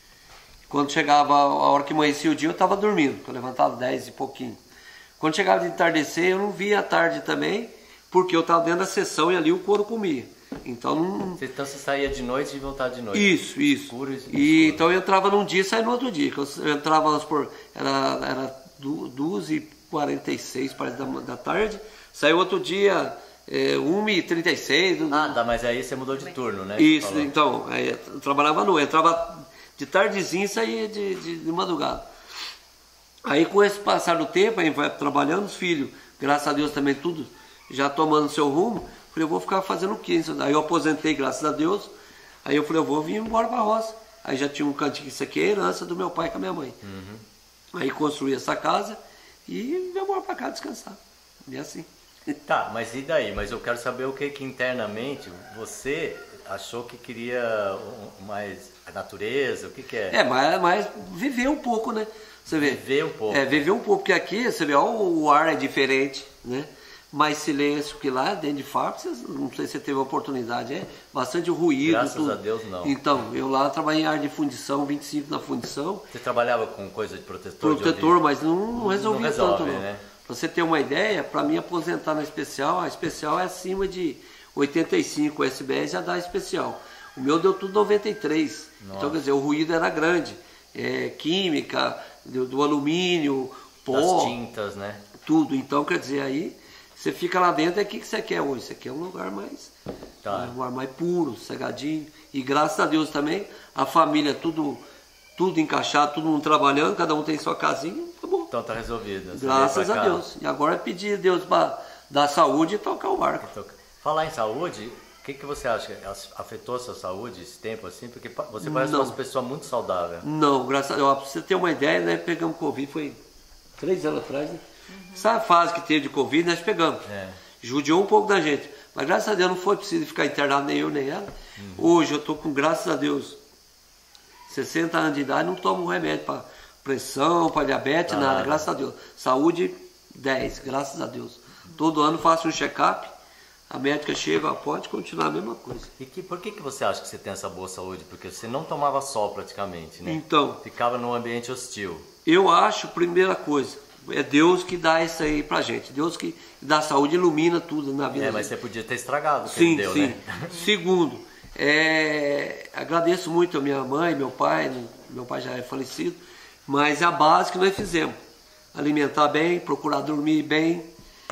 Quando chegava a hora que amanhecia o dia, eu estava dormindo, eu levantava dez e pouquinho. Quando chegava de entardecer, eu não via a tarde também, porque eu estava dentro da sessão e ali o couro comia. Então não. Você- Então você saía de noite e voltava de noite? Isso, isso. Escuro e- E escuro. então eu entrava num dia e saía no outro dia. que Eu eu entrava, vamos supor, era, era du- duas e quarenta e seis parece, da, da tarde, saiu outro dia é, uma e trinta e seis. Ah, tá, mas aí você mudou de turno, né? que Isso, você falou. então, aí eu trabalhava à noite, entrava de tardezinha e saía de, de, de madrugada. Aí com esse passar do tempo, aí vai trabalhando, os filhos, graças a Deus também tudo já tomando seu rumo, falei, eu vou ficar fazendo o quê? Aí eu aposentei, graças a Deus, aí eu falei, eu vou vir embora pra roça. Aí já tinha um cantinho, isso aqui é herança do meu pai com a minha mãe. Aí construí essa casa e vim embora pra cá descansar. E assim. Tá, mas e daí? Mas eu quero saber o que que internamente você achou que queria um- mais a natureza, o que que é? É, mas, mas viver um pouco, né? Você vê. Viver um pouco. É, viver um pouco, porque aqui, você vê, ó, o ar é diferente, né? Mais silêncio que lá, dentro de fábrica, vocês- não sei se você teve a oportunidade, é bastante ruído. Graças tudo. a Deus, não. Então, eu lá trabalhei em área de fundição, vinte e cinco na fundição, Você trabalhava com coisa de protetor? de protetor, ouvido? mas não, não resolvi Não resolve, tanto, não. né? Pra você ter uma ideia, para mim aposentar na especial, a especial é acima de oitenta e cinco, o S B S já dá especial. O meu deu tudo noventa e três. Nossa. Então, quer dizer, o ruído era grande. É, química, do, do alumínio, pó, Das tintas, né? tudo. Então, quer dizer, aí você fica lá dentro, é o que, que você quer hoje? Você quer um lugar mais, Tá. um lugar mais puro, cegadinho. E graças a Deus também, a família tudo, tudo encaixado, todo mundo trabalhando, cada um tem sua casinha, tá bom. Então tá resolvido. Você Graças veio pra a cá. Deus. E agora é pedir a Deus para dar saúde e tocar o barco. Então, falar em saúde, o que, que você acha? Afetou a sua saúde esse tempo assim? Porque pa- você parece Não. uma pessoa muito saudável. Não, graças a Deus. Pra você ter uma ideia, né? Pegamos Covid, foi três anos atrás, né? Essa fase que teve de Covid, nós pegamos. É. Judiou um pouco da gente. Mas graças a Deus não foi preciso ficar internado, nem eu, nem ela. Hoje eu tô com, graças a Deus, sessenta anos de idade, não tomo remédio para pressão, para diabetes, Tá nada. nada. Graças a Deus. Saúde, dez, graças a Deus. Todo ano faço um check-up. A médica chega, ó, pode continuar a mesma coisa. E que, por que, que você acha que você tem essa boa saúde? Porque você não tomava sol praticamente, né? Então, ficava num ambiente hostil. Eu acho, primeira coisa, é Deus que dá isso aí pra gente. Deus que dá saúde, ilumina tudo na vida. É, mas você podia ter estragado o que sim, ele deu, sim. né? Segundo, é, agradeço muito a minha mãe, meu pai, meu pai já é falecido, mas a base que nós fizemos. Alimentar bem, procurar dormir bem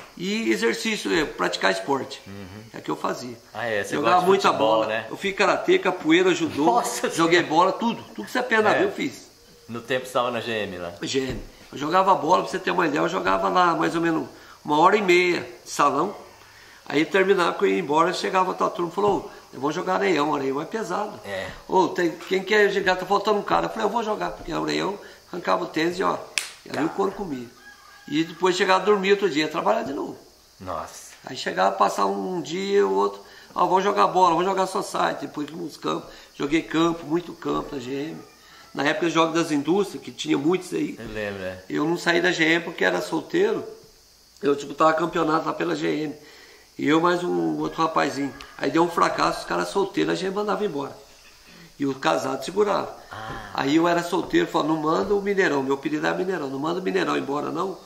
e exercício, é, praticar esporte. Uhum. É o que eu fazia. Ah, é? Você jogava gosta de muita futebol, bola, né? Eu fiz karatê, capoeira, judô, Nossa, joguei bola, tudo. Tudo que você pena é. ver, eu fiz. No tempo estava na G M lá? G M. Eu jogava bola, pra você ter uma ideia, eu jogava lá mais ou menos uma hora e meia de salão. Aí terminava, que eu ia embora, chegava a tua turma e falou, eu vou jogar areião, areião é pesado. É. Ô, tem, quem quer jogar, tá faltando um cara. Eu falei, eu vou jogar, porque areião arrancava o tênis e ó, e ali o couro comia. E depois chegava a dormir outro dia, trabalhar de novo. Nossa. Aí chegava a passar um dia, o outro, ó, vou jogar bola, vou jogar society, depois nos campos. Joguei campo, muito campo na G M. Na época, os jogos das indústrias, que tinha muitos aí. Eu lembro, é. Eu não saí da G M porque era solteiro. Eu disputava campeonato lá pela G M. E eu mais um outro rapazinho. Aí deu um fracasso, os caras solteiros, a gente mandava embora. E o casado segurava. Ah. Aí eu era solteiro, falava, não manda o Mineirão, meu apelido era Mineirão, não manda o Mineirão embora não,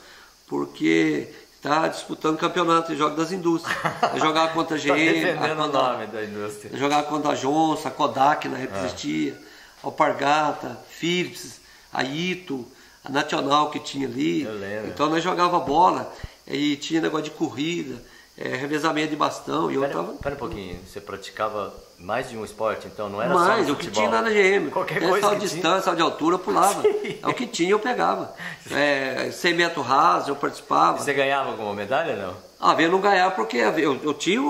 porque tá disputando campeonato de jogos das indústrias. Eu jogava contra a G M, tá defendendo a, o nome da indústria. Eu jogava contra a Johnson, a Kodak na época ah. existia, a Alpargata, Philips, a Ito, a Nacional que tinha ali. Eu lembro. Então nós jogava bola e tinha negócio de corrida, é, revezamento de bastão. E eu pera, tava... pera um pouquinho, você praticava mais de um esporte, então não era mais, só o que tinha lá na G M. Qualquer é, coisa sal que de distância, sal de altura, eu pulava. É o que tinha, eu pegava. É, cem metros rasos, eu participava. E você ganhava alguma medalha, não? Ah, eu não ganhava porque eu, eu tinha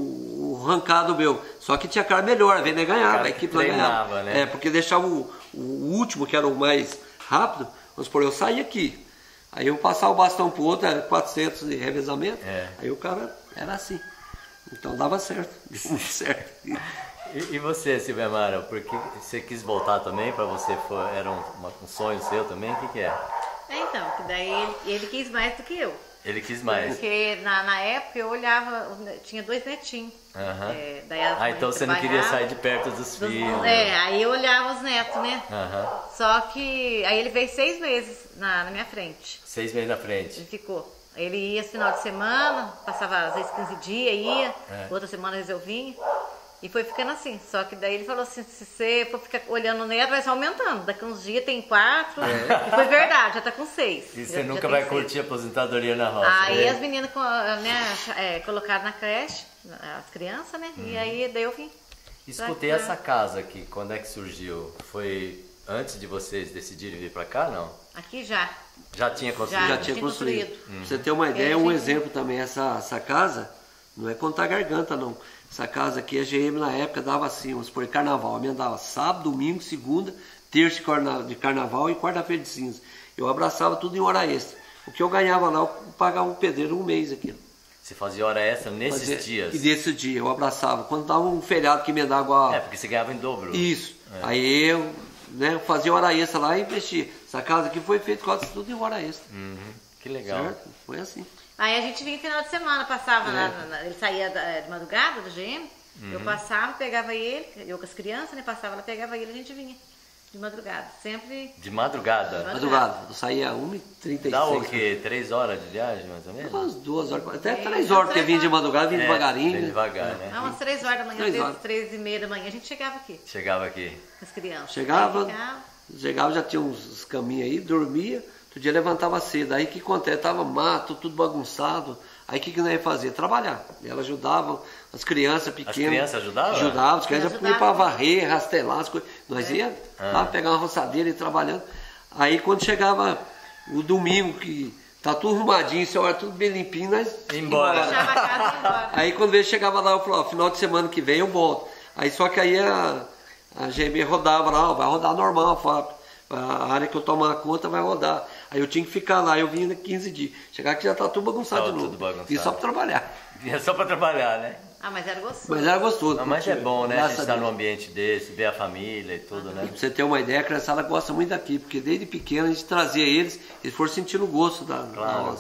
o, o rancado meu, só que tinha cara melhor, a Vênia ganhava, a equipe treinava, ganhava. Né? É, porque deixava o, o último, que era o mais rápido, vamos supor, eu saía aqui. Aí eu passava o bastão pro outro, era quatrocentos de revezamento, é. Aí o cara era assim. Então dava certo, deu muito certo. E, e você, Silvia Amaro, porque você quis voltar também, para você foi, era um, um sonho seu também? O que, que é? É, então, que daí ele, ele quis mais do que eu. Ele quis mais. Porque na, na época eu olhava, tinha dois netinhos. Uhum. É, daí ah, então você não queria sair de perto dos, dos filhos. É, aí eu olhava os netos, né? Uhum. Só que aí ele veio seis meses na, na minha frente. Seis meses na frente. Ele ficou. Ele ia esse final de semana, passava às vezes quinze dias, ia, é. Outra semana às vezes eu vinha. E foi ficando assim. Só que daí ele falou assim, se você for ficar olhando o neto, vai só aumentando. Daqui uns dias tem quatro. É. E foi verdade, já tá com seis. E já, você nunca vai seis. Curtir a aposentadoria na roça. Aí né? as meninas né, é, colocaram na creche, as crianças, né? Hum. E aí daí eu vim. Escutei pra... essa casa aqui, quando é que surgiu? Foi antes de vocês decidirem vir pra cá, não? Aqui já. Já tinha construído? Já, já tinha construído. construído. Hum. Pra você ter uma ideia, um exemplo também, essa, essa casa, não é contar garganta não. Essa casa aqui, a G M na época dava assim, vamos supor, carnaval. A minha dava sábado, domingo, segunda, terça de carnaval e quarta-feira de cinza. Eu abraçava tudo em hora extra. O que eu ganhava lá, eu pagava um pedreiro um mês aqui. Você fazia hora extra nesses fazia, dias? E nesse dia, eu abraçava. Quando dava um feriado que me dava... É, porque você ganhava em dobro. Isso. É. Aí eu né, fazia hora extra lá e investia. Essa casa aqui foi feita quase tudo em hora extra. Uhum. Que legal. Certo? Foi assim. Aí a gente vinha no final de semana, passava, é. lá, na, ele saía da, de madrugada do G M, uhum. Eu passava, pegava ele, eu com as crianças, né, passava lá, pegava ele e a gente vinha de madrugada, sempre... De madrugada? De madrugada, madrugada. Eu saía uma e trinta e seis. Dá o quê? Três horas de viagem, mais ou menos? Umas duas horas, até é, três horas, porque vinha de madrugada, vinha é, devagarinho. Bem devagar, né? Não, umas três horas da manhã, três, três, três e meia da manhã, a gente chegava aqui. Chegava aqui. Com as crianças. Chegava, chegava, já tinha uns caminhos aí, dormia, outro dia levantava cedo, aí o que acontece? Tava mato, tudo bagunçado. Aí o que, que nós ia fazer? Trabalhar. Ela ajudava as crianças pequenas. As crianças ajudavam? Ajudavam, as crianças iam para varrer, rastelar as coisas. Nós é. ia ah. lá pegar uma roçadeira e ir trabalhando. Aí quando chegava o domingo, que tá tudo arrumadinho, você olha tudo bem limpinho, nós ia embora. embora. embora. Aí quando veio, chegava lá, eu falava, ó, final de semana que vem eu volto. Aí só que aí a, a G M rodava lá, ó, vai rodar normal, fala, a área que eu tomar conta vai rodar. Aí eu tinha que ficar lá, eu vinha quinze dias. Chegar aqui já tá tudo bagunçado Tava de novo. Tudo bagunçado. E só para trabalhar. E só para trabalhar, né? Ah, mas era gostoso. Mas era gostoso. Não, mas é bom, né? A gente estar num ambiente desse, ver a família e tudo, né? E pra você ter uma ideia, a criançada gosta muito daqui, porque desde pequeno a gente trazia eles, eles foram sentindo o gosto da, claro. da roça.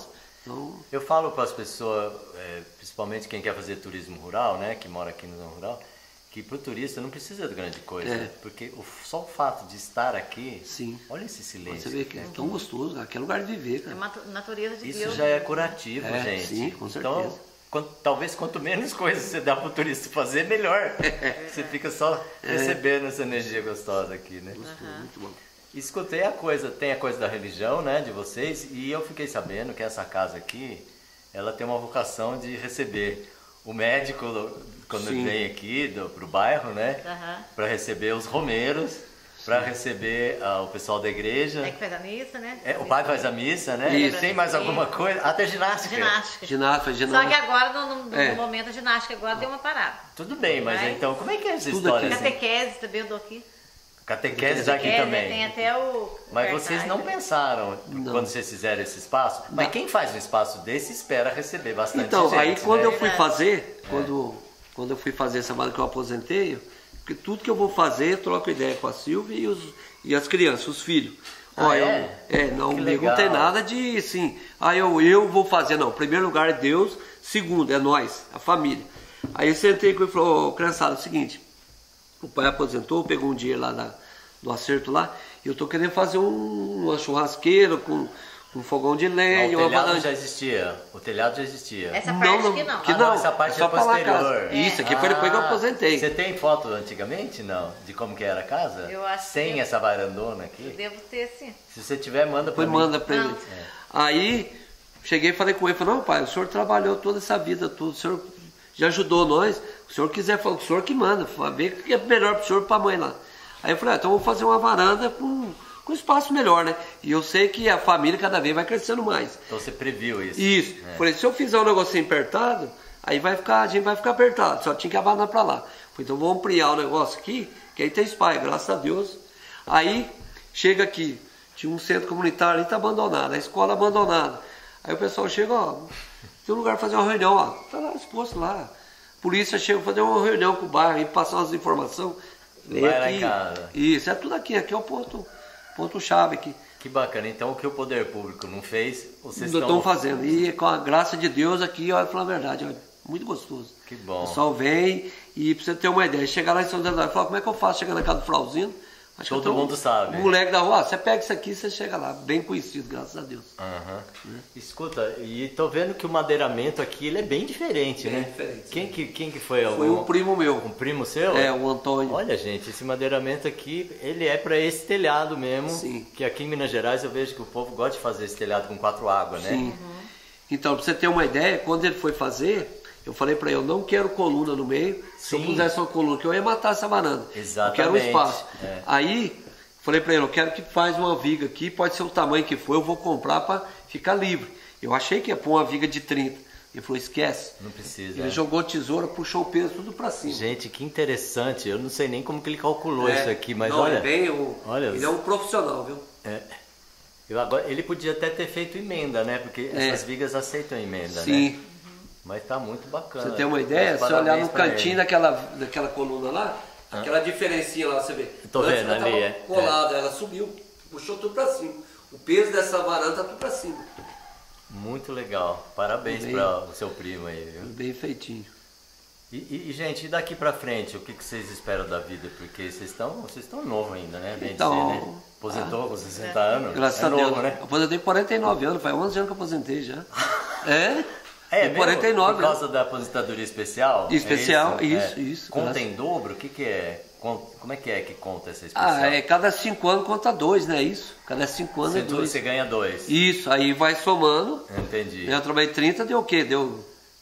Então, eu falo para as pessoas, é, principalmente quem quer fazer turismo rural, né, que mora aqui no zona rural, que para o turista não precisa de grande coisa, É. porque o, só o fato de estar aqui, sim. olha esse silêncio. Você vê que é né? tão gostoso, aqui é lugar de viver, É cara. uma natureza de Isso Deus. já é curativo, É, gente. sim, com Então, certeza. quanto- talvez quanto menos coisas você dá para o turista fazer, melhor. Você fica só recebendo essa energia gostosa aqui, né? Gostoso, muito bom. Escutei a coisa, tem a coisa da religião, né, de vocês, e eu fiquei sabendo que essa casa aqui, ela tem uma vocação de receber o médico quando Sim. ele vem aqui do, pro bairro, né, Aham. para receber os romeiros, para receber ah, o pessoal da igreja. É que faz a missa, né? É, o pai faz a missa, né? Isso. Tem mais alguma coisa? Até ginástica. Ginástica. Ginástica, Só ginástica. que agora, no, no- É. no momento, a ginástica agora deu uma parada. Tudo bem, mas Mas- então, como é que é essa Tudo história? aqui. Assim? Catequese também eu dou aqui. Catequese daqui Catequese, também. tem até o. Mas o vocês cartaz, não né? pensaram, Não. quando vocês fizeram esse espaço, mas quem faz um espaço desse espera receber bastante Então, gente. aí quando né? eu fui fazer, quando, quando eu fui fazer essa semana que eu aposentei, porque tudo que eu vou fazer, eu troco ideia com a Silvia e, os, e as crianças, os filhos. Ah, Ó, é? eu, é, não, Que comigo não tem legal. nada de assim, ah, eu, eu vou fazer, não. Primeiro lugar é Deus, segundo é nós, a família. Aí eu sentei com ele e falou, ô, criançada, é o seguinte, o pai aposentou, pegou um dinheiro lá da, do acerto lá, e eu tô querendo fazer um, uma churrasqueira com um fogão de Não, lenha, o uma telhado varanda. já existia. O telhado já existia. Essa parte aqui não. que Ah, não, não, essa parte é só é pra lá a casa. posterior. Isso, aqui foi depois que eu Ah, aposentei. Você tem foto antigamente, não? De como que era a casa? Eu acho Sem que- essa varandona Eu aqui? devo ter, sim. Se você tiver, manda pra Depois mim. manda pra ele. Não. Aí, cheguei e falei com ele, falei, não pai, o senhor trabalhou toda essa vida, tudo, o senhor já ajudou nós, o senhor quiser, o senhor que manda, vê o que é melhor pro senhor e pra mãe lá. Aí eu falei, ah, então eu vou fazer uma varanda com, com espaço melhor, né? E eu sei que a família cada vez vai crescendo mais. Então você previu isso. Isso. É. Falei, se eu fizer um negocinho apertado, aí vai ficar, a gente vai ficar apertado, só tinha que abanar pra lá. Falei, então vou ampliar o negócio aqui, que aí tem espaço, graças a Deus. Aí, chega aqui, tinha um centro comunitário ali, tá abandonado, a escola abandonada. Aí o pessoal chega, ó, tem um lugar pra fazer uma reunião, ó, tá lá exposto lá. A polícia chega pra fazer uma reunião com o bairro e passar umas informações. Vem Vai lá aqui. em casa. Isso, é tudo aqui, aqui é o ponto, ponto chave aqui. Que bacana. Então o que o poder público não fez, vocês Estão estão fazendo. E com a graça de Deus aqui, olha, falar a verdade, olha, muito gostoso. Que bom. O pessoal vem e pra você ter uma ideia, chegar lá em São José do Rio, fala, como é que eu faço chegar na casa do Flauzino? Acho que Todo eu tô- mundo sabe. Um moleque da rua, ah, você pega isso aqui, você chega lá, bem conhecido, graças a Deus. Aham. Escuta, e tô vendo que o madeiramento aqui ele é bem diferente, Bem né? diferente, Quem que, quem que foi? Foi algum... um primo meu, Um primo seu? é, o Antônio. Olha, gente, esse madeiramento aqui, ele é para esse telhado mesmo. Sim. Que aqui em Minas Gerais eu vejo que o povo gosta de fazer esse telhado com quatro águas, né? Sim. Então, pra você ter uma ideia, quando ele foi fazer, eu falei pra ele, eu não quero coluna no meio. Se eu Sim. pusesse uma coluna, que eu ia matar essa varanda. Exatamente. Eu quero um espaço. É. Aí, falei pra ele, eu quero que faz uma viga aqui, pode ser o tamanho que for, eu vou comprar pra ficar livre. Eu achei que ia pôr uma viga de trinta. Ele falou, esquece. Não precisa. Ele é. jogou tesoura, puxou o peso tudo pra cima. Gente, que interessante. Eu não sei nem como que ele calculou É. isso aqui, mas Não, olha. é bem, o- olha ele é um profissional, viu? É. Eu agora, ele podia até ter feito emenda, né? Porque É. essas vigas aceitam emenda, Sim. né? Mas tá muito bacana. Você tem uma ideia? Meus Se olhar parabéns no pra cantinho ele. daquela, daquela coluna lá, aquela diferencinha lá, você vê. Tô Antes vendo ela ali, tava é. colada, ela subiu, puxou tudo pra cima. O peso dessa varanda tá tudo pra cima. Muito legal. Parabéns Bem. para o seu primo aí, viu? Bem feitinho. E, e, e, gente, e daqui pra frente, o que, que vocês esperam da vida? Porque vocês estão vocês estão novos ainda, né? Bem Então, dizer, né? Aposentou com sessenta anos? Graças é a Deus. novo, né? Eu aposentei com quarenta e nove anos, faz onze anos que eu aposentei já. É? É, Tem mesmo? quarenta e nove Por causa da aposentadoria especial? Especial, É isso, isso, Conta graças- em dobro? O que, que é? Con- Como é que é que conta essa especial? Ah, é, cada cinco anos conta dois, né? Isso. Cada cinco anos Você, é dois. você ganha dois. Isso, aí vai somando. Entendi. Eu trabalhei trinta, deu o quê? Deu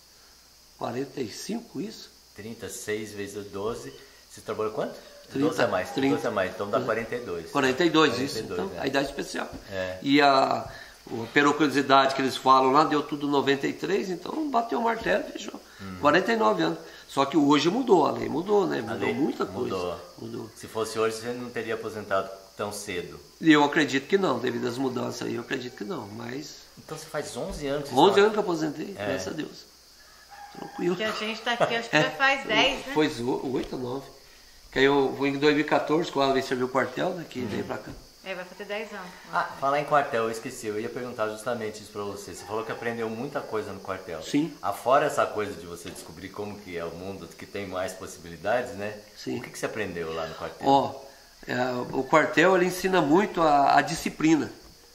quarenta e cinco, isso? trinta, seis vezes doze. Você trabalhou quanto? trinta, doze a mais. trinta. doze a mais. Então dá quarenta e dois. quarenta e dois, quarenta e isso. dois, Então, é. a idade especial. É. E a, a periculosidade que eles falam lá deu tudo noventa e três, então bateu o martelo e fechou. quarenta e nove anos. Só que hoje mudou, a lei mudou, né? A Mudou lei muita coisa. Mudou. Mudou. Se fosse hoje, você não teria aposentado tão cedo. E eu acredito que não, devido às mudanças aí, eu acredito que não. Mas Então você faz onze anos que onze você anos que eu aposentei, É. graças a Deus. Tranquilo. Que a gente tá aqui, acho que já faz dez, né? Foi oito ou nove. Que aí eu vui em dois mil e quatorze, quando ela veio servir o quartel, né? Que Uhum. veio pra cá. É, vai fazer dez anos. Ah, falar em quartel, eu esqueci, eu ia perguntar justamente isso pra você. Você falou que aprendeu muita coisa no quartel. Sim. Afora essa coisa de você descobrir como que é o mundo, que tem mais possibilidades, né? Sim. O que, que você aprendeu lá no quartel? Ó, é, o quartel ele ensina muito a, a disciplina.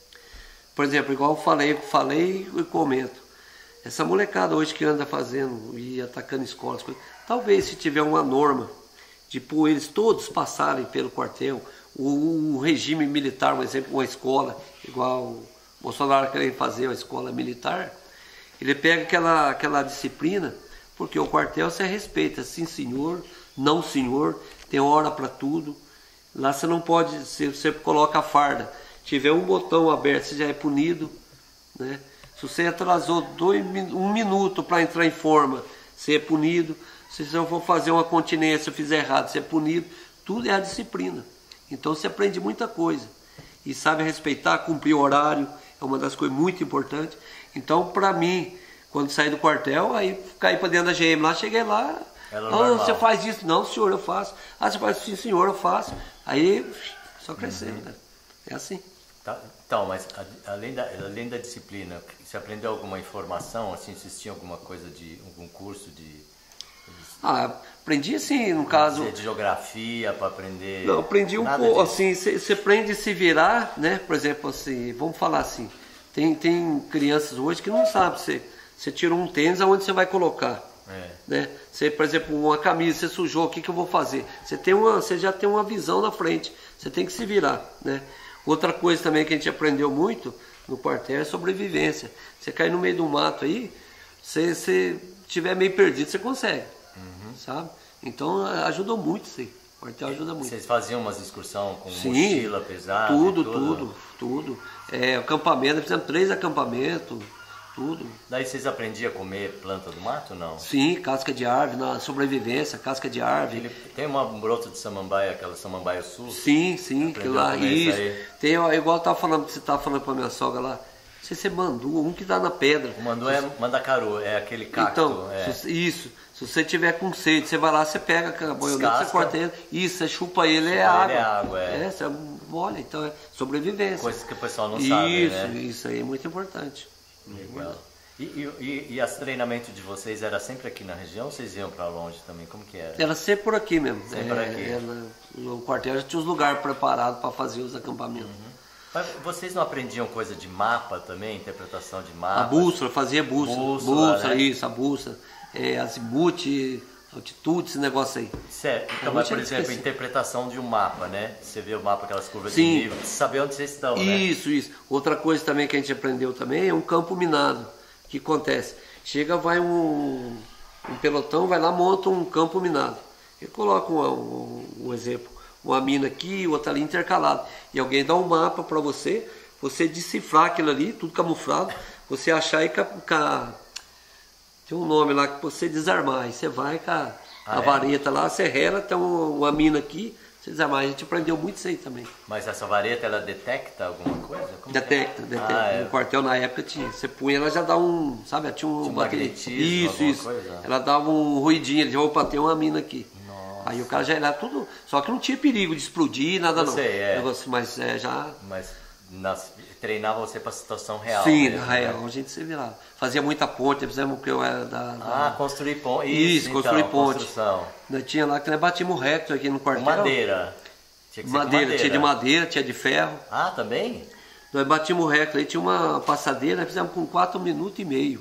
Por exemplo, igual eu falei, eu falei e comento. Essa molecada hoje que anda fazendo e atacando escolas, talvez se tiver uma norma de pôr eles todos passarem pelo quartel, o, o regime militar, por exemplo, uma escola, igual o Bolsonaro querendo fazer uma escola militar, ele pega aquela, aquela disciplina, porque o quartel você respeita, sim senhor, não senhor, tem hora para tudo. Lá você não pode, se você coloca a farda, tiver um botão aberto, você já é punido, né? Se você atrasou dois, um minuto para entrar em forma, você é punido. Se eu for fazer uma continência, eu fizer errado, você é punido. Tudo é a disciplina. Então você aprende muita coisa. E sabe respeitar, cumprir o horário, é uma das coisas muito importantes. Então, para mim, quando saí do quartel, aí caí para dentro da G M lá, cheguei lá. Ah, você faz isso? Não, senhor, eu faço. Ah, você faz isso? Sim, senhor, eu faço. Aí, só crescendo, uhum. né? É assim. Tá, então, mas a, além, da, além da disciplina, você aprendeu alguma informação, assim, assistiu alguma coisa de, algum curso de... Ah, aprendi assim, no caso... De geografia, para aprender... Não, aprendi um pouco, assim, você aprende a se virar, né? Por exemplo, assim, vamos falar assim, tem, tem crianças hoje que não sabem, você, você tirou um tênis, aonde você vai colocar? É. Né? Você, por exemplo, uma camisa, você sujou, o que, que eu vou fazer? Você, tem uma, você já tem uma visão na frente, você tem que se virar, né? Outra coisa também que a gente aprendeu muito no quartel é sobrevivência. Você cair no meio do mato aí, se você estiver meio perdido, você consegue, uhum. sabe? Então ajudou muito isso aí. O quartel ajuda muito. Vocês faziam umas excursões com Sim, mochila pesada? Tudo, tudo, tudo. É, acampamento, fizemos três acampamentos. Tudo. Daí vocês aprendiam a comer planta do mato, não? Sim, casca de árvore, na sobrevivência, casca de árvore. Ele tem uma broto de samambaia, aquela samambaia sul? Sim, sim, que lá, isso. isso tem, igual eu tava falando, você estava falando para minha sogra lá, não sei se é mandu, um que dá na pedra. O mandu é mandacaru, é aquele cacto. Então, é. se, isso, se você tiver com sede, você vai lá, você pega a boioleta, você corta ele, isso, você chupa ele, chupa é água. Ele é água, é. É, você molha, então é sobrevivência. Coisas que o pessoal não isso, sabe, né? Isso, isso aí é muito importante. Legal. E, e, e esse treinamento de vocês era sempre aqui na região ou vocês iam para longe também? Como que era? Era sempre por aqui mesmo. Sempre por aqui. É, no quartel já tinha os lugares preparados para fazer os acampamentos. Uhum. Mas vocês não aprendiam coisa de mapa também? Interpretação de mapa? A bússola, fazia bússola. Bússola, bússola né? Isso, a bússola. É, azimuth, altitude, esse negócio aí. Certo. Então, mas, por exemplo, esqueci. Interpretação de um mapa, né? Você vê o mapa, aquelas curvas Sim. de nível, saber onde vocês estão, né? Isso, isso. Outra coisa também que a gente aprendeu também é um campo minado. O que acontece? Chega, vai um, um pelotão, vai lá, monta um campo minado. E coloca um, um, um exemplo, uma mina aqui, outra ali intercalado. E alguém dá um mapa para você, você decifrar aquilo ali, tudo camuflado, você achar e ca, tem um nome lá que você desarmar. Aí você vai com a, ah, a vareta é? lá, você rela, tem uma mina aqui, você desarmar. A gente aprendeu muito isso aí também. Mas essa vareta, ela detecta alguma coisa? Como detecta, é? detecta. Ah, no é. quartel na época tinha. Você punha, ela já dá um, sabe, ela tinha um, tinha um magnetismo. Isso, isso. Coisa? Ela dava um ruidinho, ele já, opa, tem uma mina aqui. Nossa. Aí o cara já ia lá tudo, só que não tinha perigo de explodir, nada. Eu não. Sei, é. Negócio, mas é, já... Mas nas, treinava você para situação real. Sim, mesmo, na real, né? a gente se virava. Fazia muita ponte, fizemos o que eu era da... da... Ah, construir ponte. Isso, Isso construir então, ponte. Construção. Nós tinha lá que nós batíamos recto aqui no quartel. Com madeira. Tinha que ser madeira, com madeira, tinha de madeira, tinha de ferro. Ah, também? Nós batimos recto, aí tinha uma passadeira, nós fizemos com quatro minutos e meio.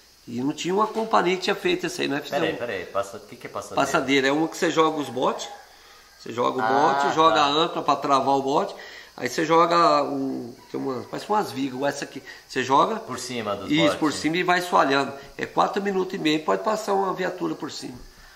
E não tinha uma companhia que tinha feito isso aí, nós fizemos. Peraí, peraí, Passa... o que, que é passadeira? Passadeira é uma que você joga os botes, você joga o ah, bote, joga tá. a âncora para travar o bote, aí você joga um, tem uma, parece umas vigas, essa aqui, você joga por cima dos isso, botes. por cima e vai soalhando. É quatro minutos e meio, pode passar uma viatura por cima.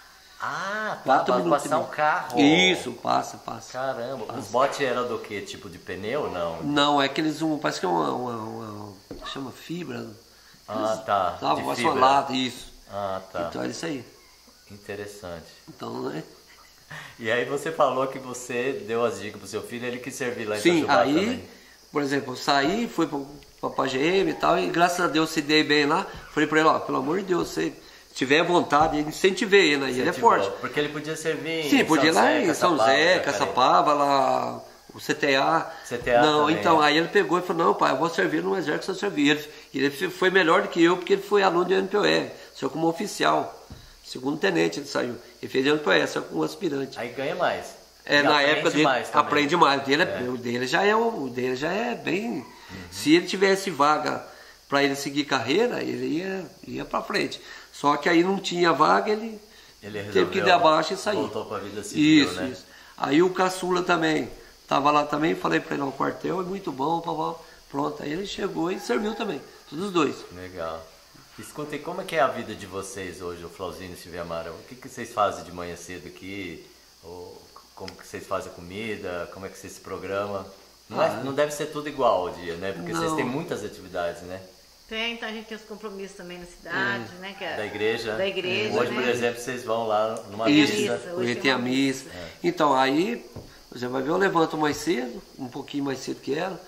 Ah, tá, pode passar um carro. Isso, passa, passa. Caramba, passa. Os botes eram do que? Tipo de pneu, não? Não, é aqueles, um, parece que é uma, uma, uma chama fibra. Ah, tá. Sabe, de uma fibra. lata, isso. Ah, tá. Então é isso aí. Interessante. Então, né? E aí você falou que você deu as dicas pro seu filho, ele quis servir lá em Sim, Itajubá aí, também. por exemplo, eu saí, fui para a G M e tal, e graças a Deus se dei bem lá. Falei para ele, ó, pelo amor de Deus, você tiver vontade, incentivei ele, né? Ele é forte. Porque ele podia servir Sim, em podia ir São lá Zé, em São Zé, Caçapava, Caçapava, lá, o C T A. C T A não, também, então, é. aí ele pegou e falou, não, pai, eu vou servir no exército que eu servi. Ele, ele foi melhor do que eu, porque ele foi aluno de N P O R, saiu como oficial. Segundo tenente ele saiu. Ele fez N P O R, saiu como aspirante. Aí ganha mais. É, E na aprende época dele, mais também. aprende mais. O dele, é. É. o dele já é o dele já é bem. Uhum. Se ele tivesse vaga para ele seguir carreira, ele ia, ia para frente. Só que aí não tinha vaga, ele, ele teve que dar abaixo e sair. Voltou para a vida civil, isso, né? Isso. Aí o caçula também estava lá também, falei para ele no quartel, é muito bom, pá, pronto. Aí ele chegou e serviu também, todos os dois. Legal. Escutem, como é que é a vida de vocês hoje, o Flauzino e Silvia Amara? O que, que vocês fazem de manhã cedo aqui? Ou como que vocês fazem a comida? Como é que vocês se programam? Não, Ah, é, não deve ser tudo igual ao dia, né? Porque não. vocês têm muitas atividades, né? Tem, então a gente tem os compromissos também na cidade, É. né? Que é Da igreja. Da igreja, Hoje, né? por exemplo, vocês vão lá numa Tem a Isso, missa. missa. hoje Hoje tem a uma missa. É. Então, aí, você vai ver, eu levanto mais cedo, um pouquinho mais cedo que ela,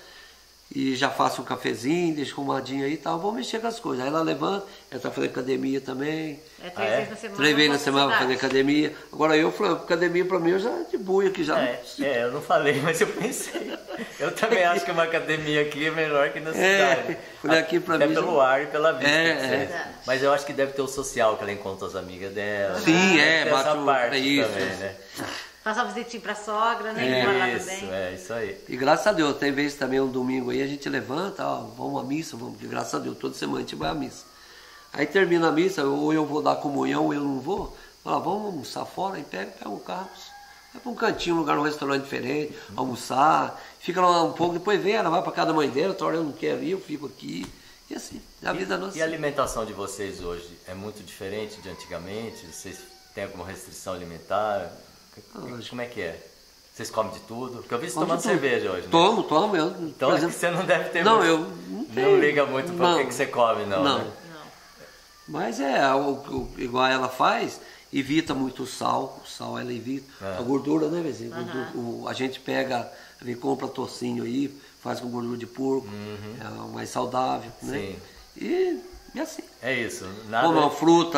e já faço um cafezinho, deixo arrumadinho aí e tal, vou mexer com as coisas. Aí ela levanta, ela tá fazendo academia também, É três Ah, é? vezes na semana. três vezes na vamos semana pra pra fazer cidade. academia. Agora eu, falei, academia pra mim, eu já de buia aqui já. É, é, eu não falei, mas eu pensei. Eu também acho que uma academia aqui é melhor que na É, cidade. por aqui pra Até mim pelo já- ar e pela vista. É, que é. vocês- Mas eu acho que deve ter o social, que ela encontra as amigas dela. Sim, Deve é, ter bate essa o- parte é isso. também, né? Passar uma visitinha pra sogra, né? que mora lá Isso, também. é isso aí. E graças a Deus, tem vezes também um domingo aí, a gente levanta, ó, vamos à missa, vamos, porque graças a Deus, toda semana a gente vai à missa. Aí termina a missa, ou eu vou dar comunhão, ou eu não vou, fala, vamos almoçar fora, aí pega, pega um carro, vai para um cantinho, um lugar, um restaurante diferente, almoçar, fica lá um pouco, depois vem, ela vai para casa da mãe dela, outra hora eu não quero ir, eu fico aqui, e assim, a vida nossa. E a alimentação de vocês hoje é muito diferente de antigamente? Vocês têm alguma restrição alimentar? Como é que é? Vocês comem de tudo? Porque eu vi você tomando Tudo. cerveja hoje, né? Tomo, tomo, eu, Então por é que exemplo, você não deve ter não, muito- eu não, não tenho. liga muito para o Não. que, que você come, não. Não. né? Não. Mas é, o, o- igual ela faz, evita muito o sal, o sal ela evita, É. a gordura, né, vizinho? Aham. O- a gente pega, a gente compra tocinho aí, faz com gordura de porco, é o mais saudável, né? Sim. E, e assim, É isso. Nada, come uma fruta,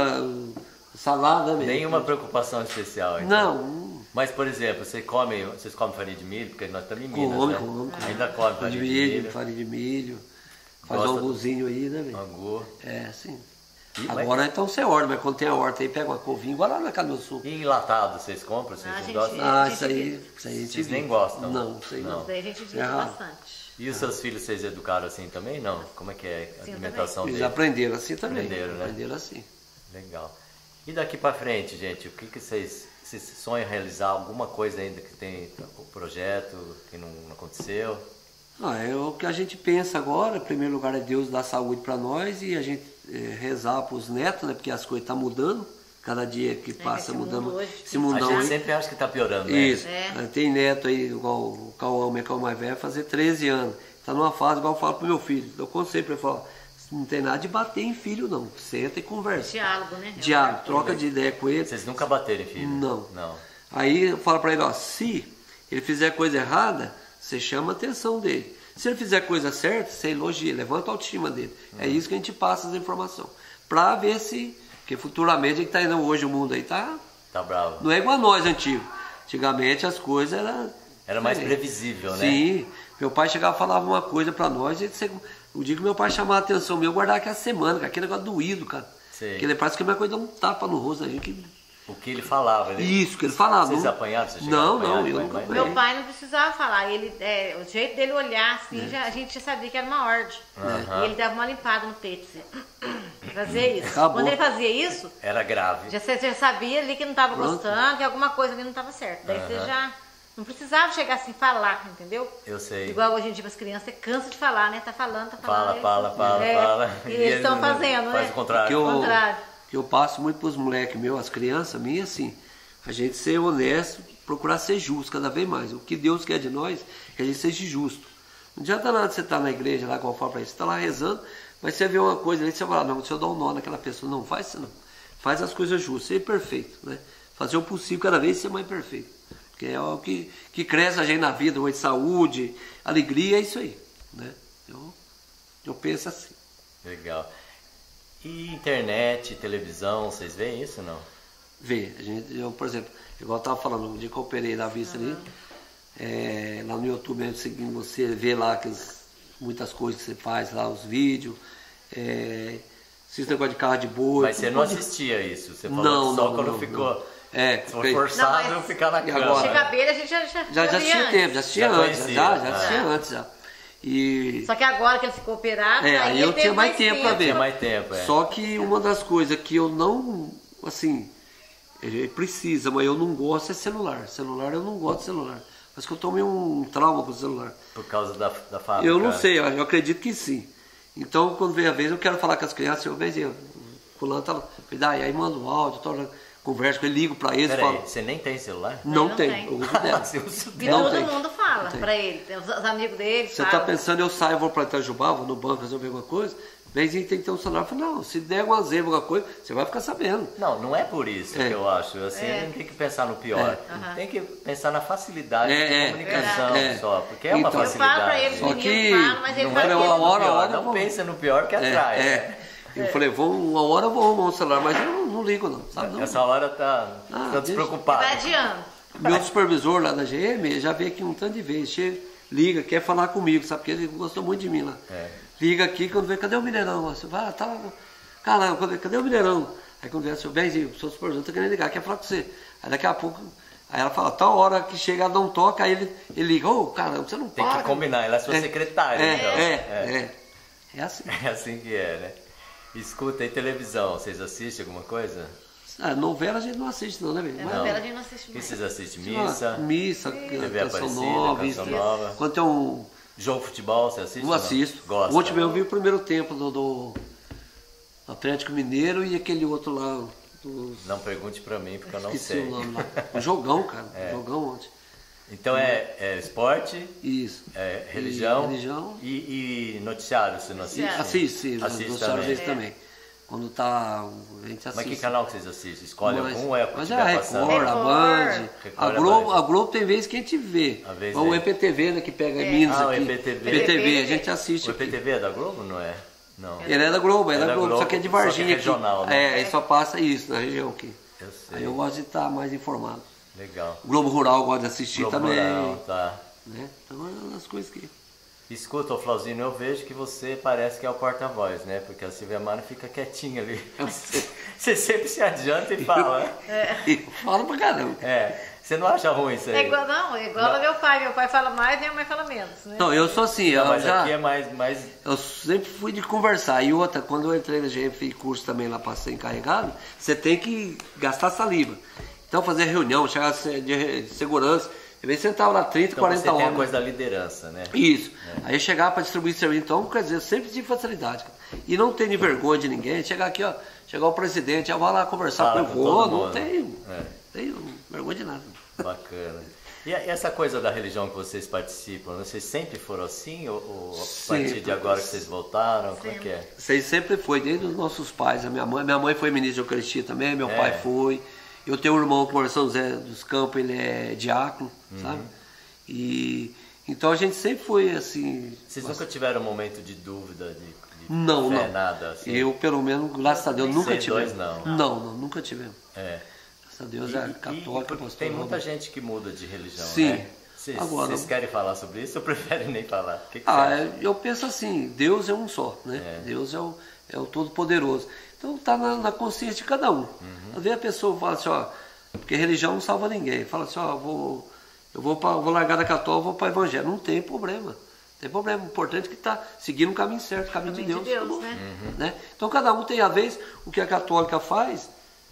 salada mesmo. nenhuma preocupação especial. Então. Não, Mas, por exemplo, você come, vocês comem farinha de milho? Porque nós estamos em Minas, come, né? come. Ainda come farinha farinha de de milho, milho, farinha de milho, faz Gosta um do- anguzinho aí, né, velho? angu. É, assim. E- Agora então você horta, mas quando tem a horta aí, pega uma couvinha, igual lá na casa do meu sul. E enlatado, vocês compram? Vocês Ah, não gente, gostam? Ah, gente isso aí, vive. isso aí a gente Vocês nem vive. gostam? Não, isso aí não. Isso daí a gente vive É raro. bastante. E os seus filhos vocês educaram assim também? Não? Como é que é a Sim, alimentação Eles deles? aprenderam assim também. Aprenderam, né? Aprenderam assim. Legal. E daqui pra frente, gente, o que, que vocês, vocês sonham realizar? Alguma coisa ainda que tem o projeto que não aconteceu? Ah, é o que a gente pensa agora, em primeiro lugar é Deus dar saúde para nós e a gente é, rezar para os netos, né? Porque as coisas estão mudando, cada dia que passa esse mundo mudando. hoje, Esse A mundão gente aí. sempre acha que tá piorando, né? Isso. É. Aí tem neto aí, igual o Cauã, o meu Cauã mais velho, vai fazer treze anos. Tá numa fase, igual eu falo pro meu filho. Eu conselho pra ele falar, não tem nada de bater em filho, não. Senta e conversa. Diálogo, né? Diálogo, troca de ideia com ele. Vocês nunca bateram em filho? Não. Não. Aí eu falo pra ele, ó, se ele fizer coisa errada, você chama a atenção dele. Se ele fizer coisa certa, você elogia, levanta a autoestima dele. Hum. É isso que a gente passa as informações. Pra ver se, porque futuramente a gente tá indo hoje, o mundo aí tá, Tá bravo. não é igual a nós antigos. Antigamente as coisas eram... Era mais diferentes. previsível, né? Sim, meu pai chegava e falava uma coisa pra nós, e você- o dia que meu pai chamava a atenção meu, eu guardava aquela semana, com aquele negócio doído, cara. Sei. Porque ele parece que a minha coisa dá um tapa no rosto da gente. que- O que ele falava. Ele... Isso, que ele falava. Vocês não- apanharam? Você chegava a Não, apanhar não, de eu mãe, nunca mãe? apanhei. Meu pai não precisava falar, ele, é, o jeito dele olhar assim, É. já, a gente já sabia que era uma ordem. Aham. E ele dava uma limpada no peito, assim. Fazia isso. Acabou. Quando ele fazia isso, Era grave. já, você já sabia ali que não estava Pronto. gostando, que alguma coisa ali não estava certa. Daí você Aham. já não precisava chegar assim e falar, entendeu? Eu sei. Igual hoje em dia para as crianças, você cansa de falar, né? Tá falando, tá falando. Fala, aí- fala, fala, é, fala. E eles estão fazendo, Faz né? o contrário. Que eu, Ao contrário. que eu passo muito pros moleques meus, as crianças minhas, assim, a gente ser honesto, procurar ser justo cada vez mais. O que Deus quer de nós é que a gente seja justo. Não adianta nada você estar na igreja lá, como eu falo pra ele, você está lá rezando, mas você vê uma coisa ali, você fala, não, se eu dar um nó naquela pessoa, não faz isso não. Faz as coisas justas, ser perfeito, né? Fazer o possível cada vez ser mais perfeito. Porque é o que, que cresce a gente na vida, hoje, saúde, alegria, é isso aí, né? Eu, eu penso assim. Legal. E internet, televisão, vocês veem isso não? Vê, a gente, eu, por exemplo, igual eu estava falando, no dia que eu operei da vista ali, É, lá no YouTube, mesmo, seguindo você, vê lá aqueles, muitas coisas que você faz lá, os vídeos. É, esses negócios de carro de boi. Mas você não assistia isso? Você falou não, que só não, quando não, ficou não. É, foi forçado não, mas... ficar na cama. agora? Chica Abelha a gente já Já, já, já assistia tempo, já assistia já antes, conhecia. já, já Ah. assistia antes já. E... Só que agora que ele ficou operado, É, aí aí eu ele tinha teve mais tempo pra ver. Tinha mais tempo, é. Só que uma das coisas que eu não, assim, ele precisa, mas eu não gosto é celular. Celular, eu não gosto de celular. Mas que eu tomei um trauma com o celular. Por causa da, da fábrica? Eu não sei, eu acredito que sim. Então, quando vem a vez, eu quero falar com as crianças, eu vejo, fulano tá lá, e aí manda um áudio, tô, converso com ele, ligo pra eles, Peraí, falo, você nem tem celular? não, não tem, tem. eu uso dela. Você usa E Não todo tem. mundo fala Não tem. pra ele, os, os amigos dele Você falam. tá pensando, eu saio, vou pra Itajubá, vou no banco resolver alguma coisa, vezinho tem que ter um celular. Eu falo, não, se der uma zebra, alguma coisa, você vai ficar sabendo. Não, não é por isso É. que eu acho. Assim, É. não tem que pensar no pior. É. Aham. Tem que pensar na facilidade É, de é. comunicação É. só. Porque é uma Então- Eu falo pra facilidade. ele, Só os que meninos falam, mas ele Não fala vai é que uma ele- hora, pior, hora, não vou- pensa no pior que É, atrai. é. Eu falei, vou, uma hora eu vou arrumar um celular, mas eu não, não ligo não, sabe? Não. Essa hora tá, Ah, tá deixa. despreocupado. vai adiando. Meu supervisor lá da G M, ele já veio aqui um tanto de vezes, chega, liga, quer falar comigo, sabe? Porque ele gostou muito de mim lá. É. Liga aqui, quando vê, cadê o Mineirão? Você vai, ah, tá lá. Caramba, cadê, cadê o Mineirão? Aí quando vê, seu Benzinho, sou supervisor, tô querendo ligar, quer falar com você. Aí daqui a pouco, aí ela fala, tal hora que chega, ela não toca, aí ele, ele liga, ô, caramba, você não Tem para. que combinar, ela é sua É, secretária. É, então. é, é, é assim. É assim que é, né? Escuta, e televisão, vocês assistem alguma coisa? Ah, novela a gente não assiste não, né, velho? É Mas- novela a gente não assiste O que mais. vocês assistem? sei lá, Missa? Missa, T V canção Aparecida, nova, Canção isso. Nova. Quando tem um... Jogo de futebol, você assiste? Não ou assisto. Gosta? O último eu vi o primeiro tempo do, do Atlético Mineiro e aquele outro lá. Do, Não pergunte pra mim, porque eu não esqueci sei. o nome lá. Um jogão, cara. É. Um jogão ontem. Então é, é esporte, Isso. é religião, E religião. E, e noticiário, você não assiste? Noticiário. Assiste, Assiste no também. vezes também. Quando tá. A gente assiste. Mas que canal que vocês assistem? Escolhe Mas, algum ou é o que mas é estiver a passando? Record, a Band. Record, A a Globo, Band. a Globo tem vezes que a gente vê. A vez Ou o é. E P T V, né, que pega É. Minas Ah, o aqui. E P T V. E P T V, a gente assiste O E P T aqui. V é da Globo, não é? Não. Ele é da Globo, é, É da da Globo, Globo, só que é de só que é Varginha aqui. regional, né? É, aí só passa isso, na região aqui. Eu sei. Aí eu gosto de estar mais informado. Legal. Globo Rural eu gosto de assistir Globo também. Rural, tá. Né? Então é uma das coisas que. Escuta, ô Flauzino, eu vejo que você parece que é o porta-voz, né? Porque a Silvia Mano fica quietinha ali. Você sempre se adianta e fala. E fala pra caramba. É. Você não acha ruim isso aí? É igual, não, é igual ao meu pai. Meu pai fala mais, minha mãe fala menos, né? Não, eu sou assim, Não, eu mas já. aqui é mais, mais... Eu sempre fui de conversar. E outra, quando eu entrei na G M, fiz curso também lá para ser encarregado, você tem que gastar saliva. Então fazer reunião, chegar de segurança, eu vez sentava lá trinta, Então quarenta você tem a horas. coisa da liderança, né? Isso. Aí eu chegava para distribuir serviço, então, quer dizer, eu sempre tive facilidade. Cara. E não tem vergonha de ninguém. Chegar aqui, ó, chegar o presidente, eu vou lá conversar Fala com o com vô, todo não mundo. tenho, É. tenho vergonha de nada. Bacana. E a- e essa coisa da religião que vocês participam, vocês sempre foram assim? Ou, ou a partir Sempre. de agora que vocês voltaram? Como é que é? Isso aí sempre foi, desde os nossos pais. A minha mãe, minha mãe foi ministra de Eucaristia também, meu É. pai foi. Eu tenho um irmão que mora em São José dos Campos, ele é diácono, sabe? E então a gente sempre foi assim. Vocês nunca tiveram um momento de dúvida, de, de Não, fé, não. nada assim? Eu, pelo menos, graças a Deus, nunca Vocês tive. dois, não. Não, não, nunca tivemos. É. Graças a Deus E- é e- católico, e pastor. tem muita gente que muda de religião, Sim. né? Vocês, Agora- vocês querem falar sobre isso ou preferem nem falar? O que, que Ah, você acha? é, eu penso assim, Deus é um só, né? É. Deus é o, é o Todo-Poderoso. Então tá na, na consciência de cada um. Uhum. Às vezes a pessoa fala assim, ó, porque religião não salva ninguém. Fala assim, ó, eu vou, eu vou, pra, vou largar da católica, vou para o evangelho. Não tem problema. Não tem problema. O importante é que está seguindo o caminho certo, o caminho, Caminho de de Deus. Deus, acabou. né? Uhum. Né? Então cada um tem a vez, o que a católica faz,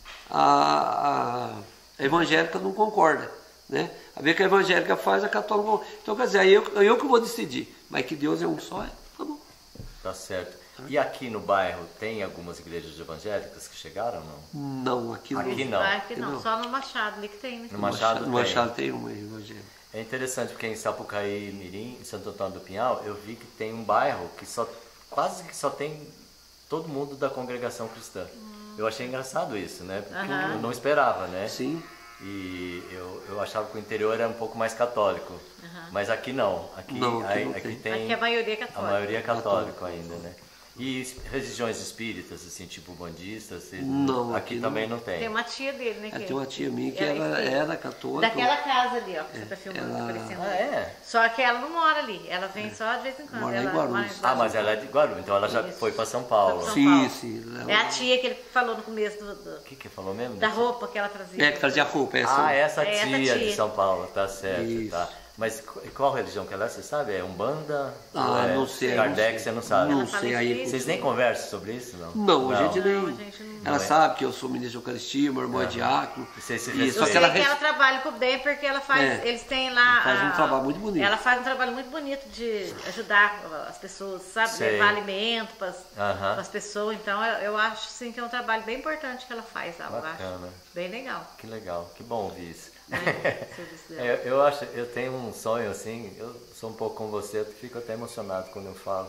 a, a evangélica não concorda. Né? A vez que a evangélica faz, a católica não. Então quer dizer, aí eu, eu que vou decidir. Mas que Deus é um só, é, tá bom. Tá certo. E aqui no bairro tem algumas igrejas evangélicas que chegaram ou não? Não, aqui, Aqui não. não. Vai que não, Não. só no Machado ali que tem, né? No Machado No tem. Machado tem uma evangélica. É interessante porque em Sapucaí, Mirim, em Santo Antônio do Pinhal, eu vi que tem um bairro que só quase que só tem todo mundo da congregação cristã. Eu achei engraçado isso, né? Porque Aham. eu não esperava, né? Sim. E eu, eu achava que o interior era um pouco mais católico. Mas aqui não. Aqui, Não, aqui aí- não aqui tem. tem Aqui a maioria é a católica. maioria é católico ainda, né? E religiões espíritas, assim, tipo bandistas? Vocês... Não, aqui, aqui também não tem. Tem uma tia dele, né? É, Que tem uma tia minha que ela era, era católica. daquela casa ali, ó, que você tá filmando, ela- aparecendo. Ah, é? Só que ela não mora ali, ela vem só de vez em quando. Mora em ela Guarulhos. mora em Ah, mas ela é de Guarulhos, então ela já Isso. foi para São Paulo. Foi pra São Sim, Paulo. sim. ela- É a tia que ele falou no começo do, do- O que que falou mesmo? da roupa que ela trazia. É, que trazia roupa. Essa, Ah, essa É essa tia, tia. de São Paulo, tá certo, Isso. tá. Mas qu- qual religião que ela é, você sabe? É Umbanda? Ah, Ou é não sei. Kardec, não você sei. não sabe? Não Ela fala sei aí. espírita. Vocês nem conversam sobre isso, não? Não, a gente nem. Não, a gente não- Ela Não é? sabe que eu sou ministro de Eucaristia, meu irmão é diácono. Vocês se E respeitam. só Eu que sei ela que res- ela trabalha pro bem porque ela faz, É. eles têm lá. Ela faz um a- trabalho muito bonito. Ela faz um trabalho muito bonito de ajudar as pessoas, sabe? Sei. Levar alimento para Aham. as pessoas. Então eu, eu acho sim que é um trabalho bem importante que ela faz, eu Bacana. acho. Bem legal. Que legal, que bom ouvir isso. Né? O serviço dela. É, eu acho, eu tenho um sonho assim, eu sou um pouco como você, eu fico até emocionado quando eu falo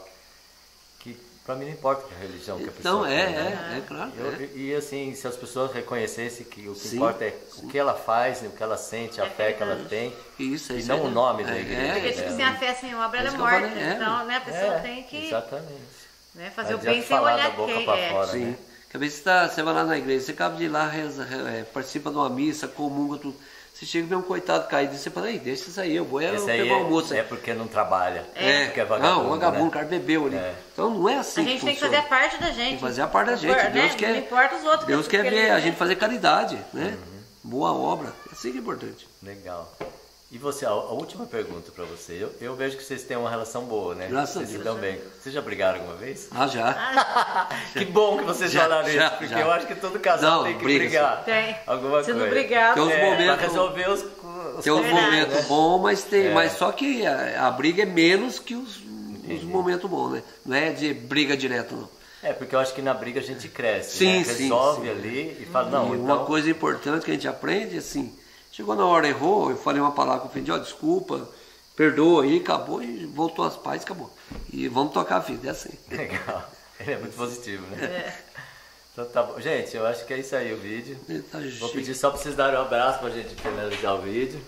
que pra mim não importa a religião que a Então, pessoa é, tem, né? é, é claro. Eu- é. E assim, se as pessoas reconhecessem que o que Sim, importa é o que ela faz, o que ela sente, a É fé que ela verdade. tem, Isso, e isso não é- o nome da é, igreja. Porque, é, tipo dela, assim, a né? fé sem obra ela é Isso que eu morta. falei, é. Então, né, a pessoa É, tem que exatamente. né, fazer Não o bem adianta sem falar olhar da boca quem pra é. fora, Sim. né? Porque às vezes você, tá, você vai lá na igreja, você acaba de ir lá, reza, é, participa de uma missa, comunga, tudo. Você chega e vê um coitado caído e você fala, ei, deixa isso aí, eu vou é, Esse eu aí pegar o almoço. é, é porque não trabalha, É, porque é vagabundo, não, vagabundo, né? o cara bebeu ali. É. Então não é assim A gente que tem que funciona. fazer a parte da gente. Tem que fazer a parte da gente. Né? Deus quer, Não importa os outros. Deus que- quer que ver ele- a gente fazer caridade, né? Uhum. Boa obra. É assim que é importante. Legal. E você, a, a última pergunta pra você. Eu, eu vejo que vocês têm uma relação boa, né? Graças vocês a Deus. se dão bem. Vocês já brigaram alguma vez? Ah, já. Que bom que vocês Já, falaram já, isso, porque já. eu acho que todo casal Não, tem que briga, brigar. Tem. Alguma Se coisa. não brigar, Tem uns É, momentos- pra resolver os, os Tem uns Verdade. momentos né? bons, mas, tem, É. mas só que a, a briga é menos que os, os momentos bons, né? Não é de briga direto, não. É, porque eu acho que na briga a gente cresce, Sim, né? sim, Resolve sim. ali e fala, não, E então... uma coisa importante que a gente aprende, assim, chegou na hora, errou, eu falei uma palavra que eu ofendi, ó, desculpa, perdoa aí, acabou e voltou às paz, acabou. E vamos tocar a vida, é assim. Legal. Ele é muito positivo, né? É. Então tá bom. Gente, eu acho que é isso aí o vídeo. Ele tá Vou chique. pedir só pra vocês darem um abraço pra gente finalizar o vídeo.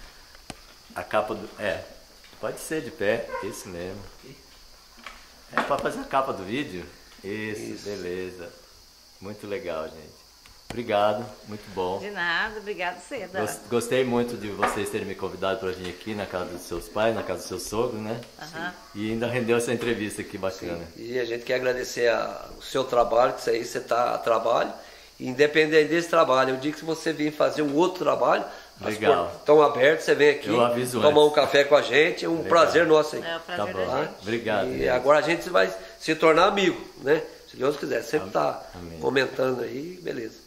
A capa do... É, pode ser de pé, isso mesmo. É pra fazer a capa do vídeo? Isso, Isso. beleza. Muito legal, gente. Obrigado, muito bom. De nada, obrigado você. Dani. Gos- Gostei muito de vocês terem me convidado para vir aqui na casa dos seus pais, na casa do seu sogro, né? Aham. E ainda rendeu essa entrevista aqui bacana. E a gente quer agradecer a- o seu trabalho, que isso aí você está a trabalho. E independente desse trabalho, eu digo que se você vir fazer um outro trabalho, as Legal. portas estão abertas, você vem aqui, Eu aviso tomar um antes. café com a gente, é um Legal. prazer nosso aí. É o Tá prazer bom. da gente. Obrigado. E Deus. agora a gente vai se tornar amigo, né? Se Deus quiser, sempre tá Amém. comentando aí, beleza.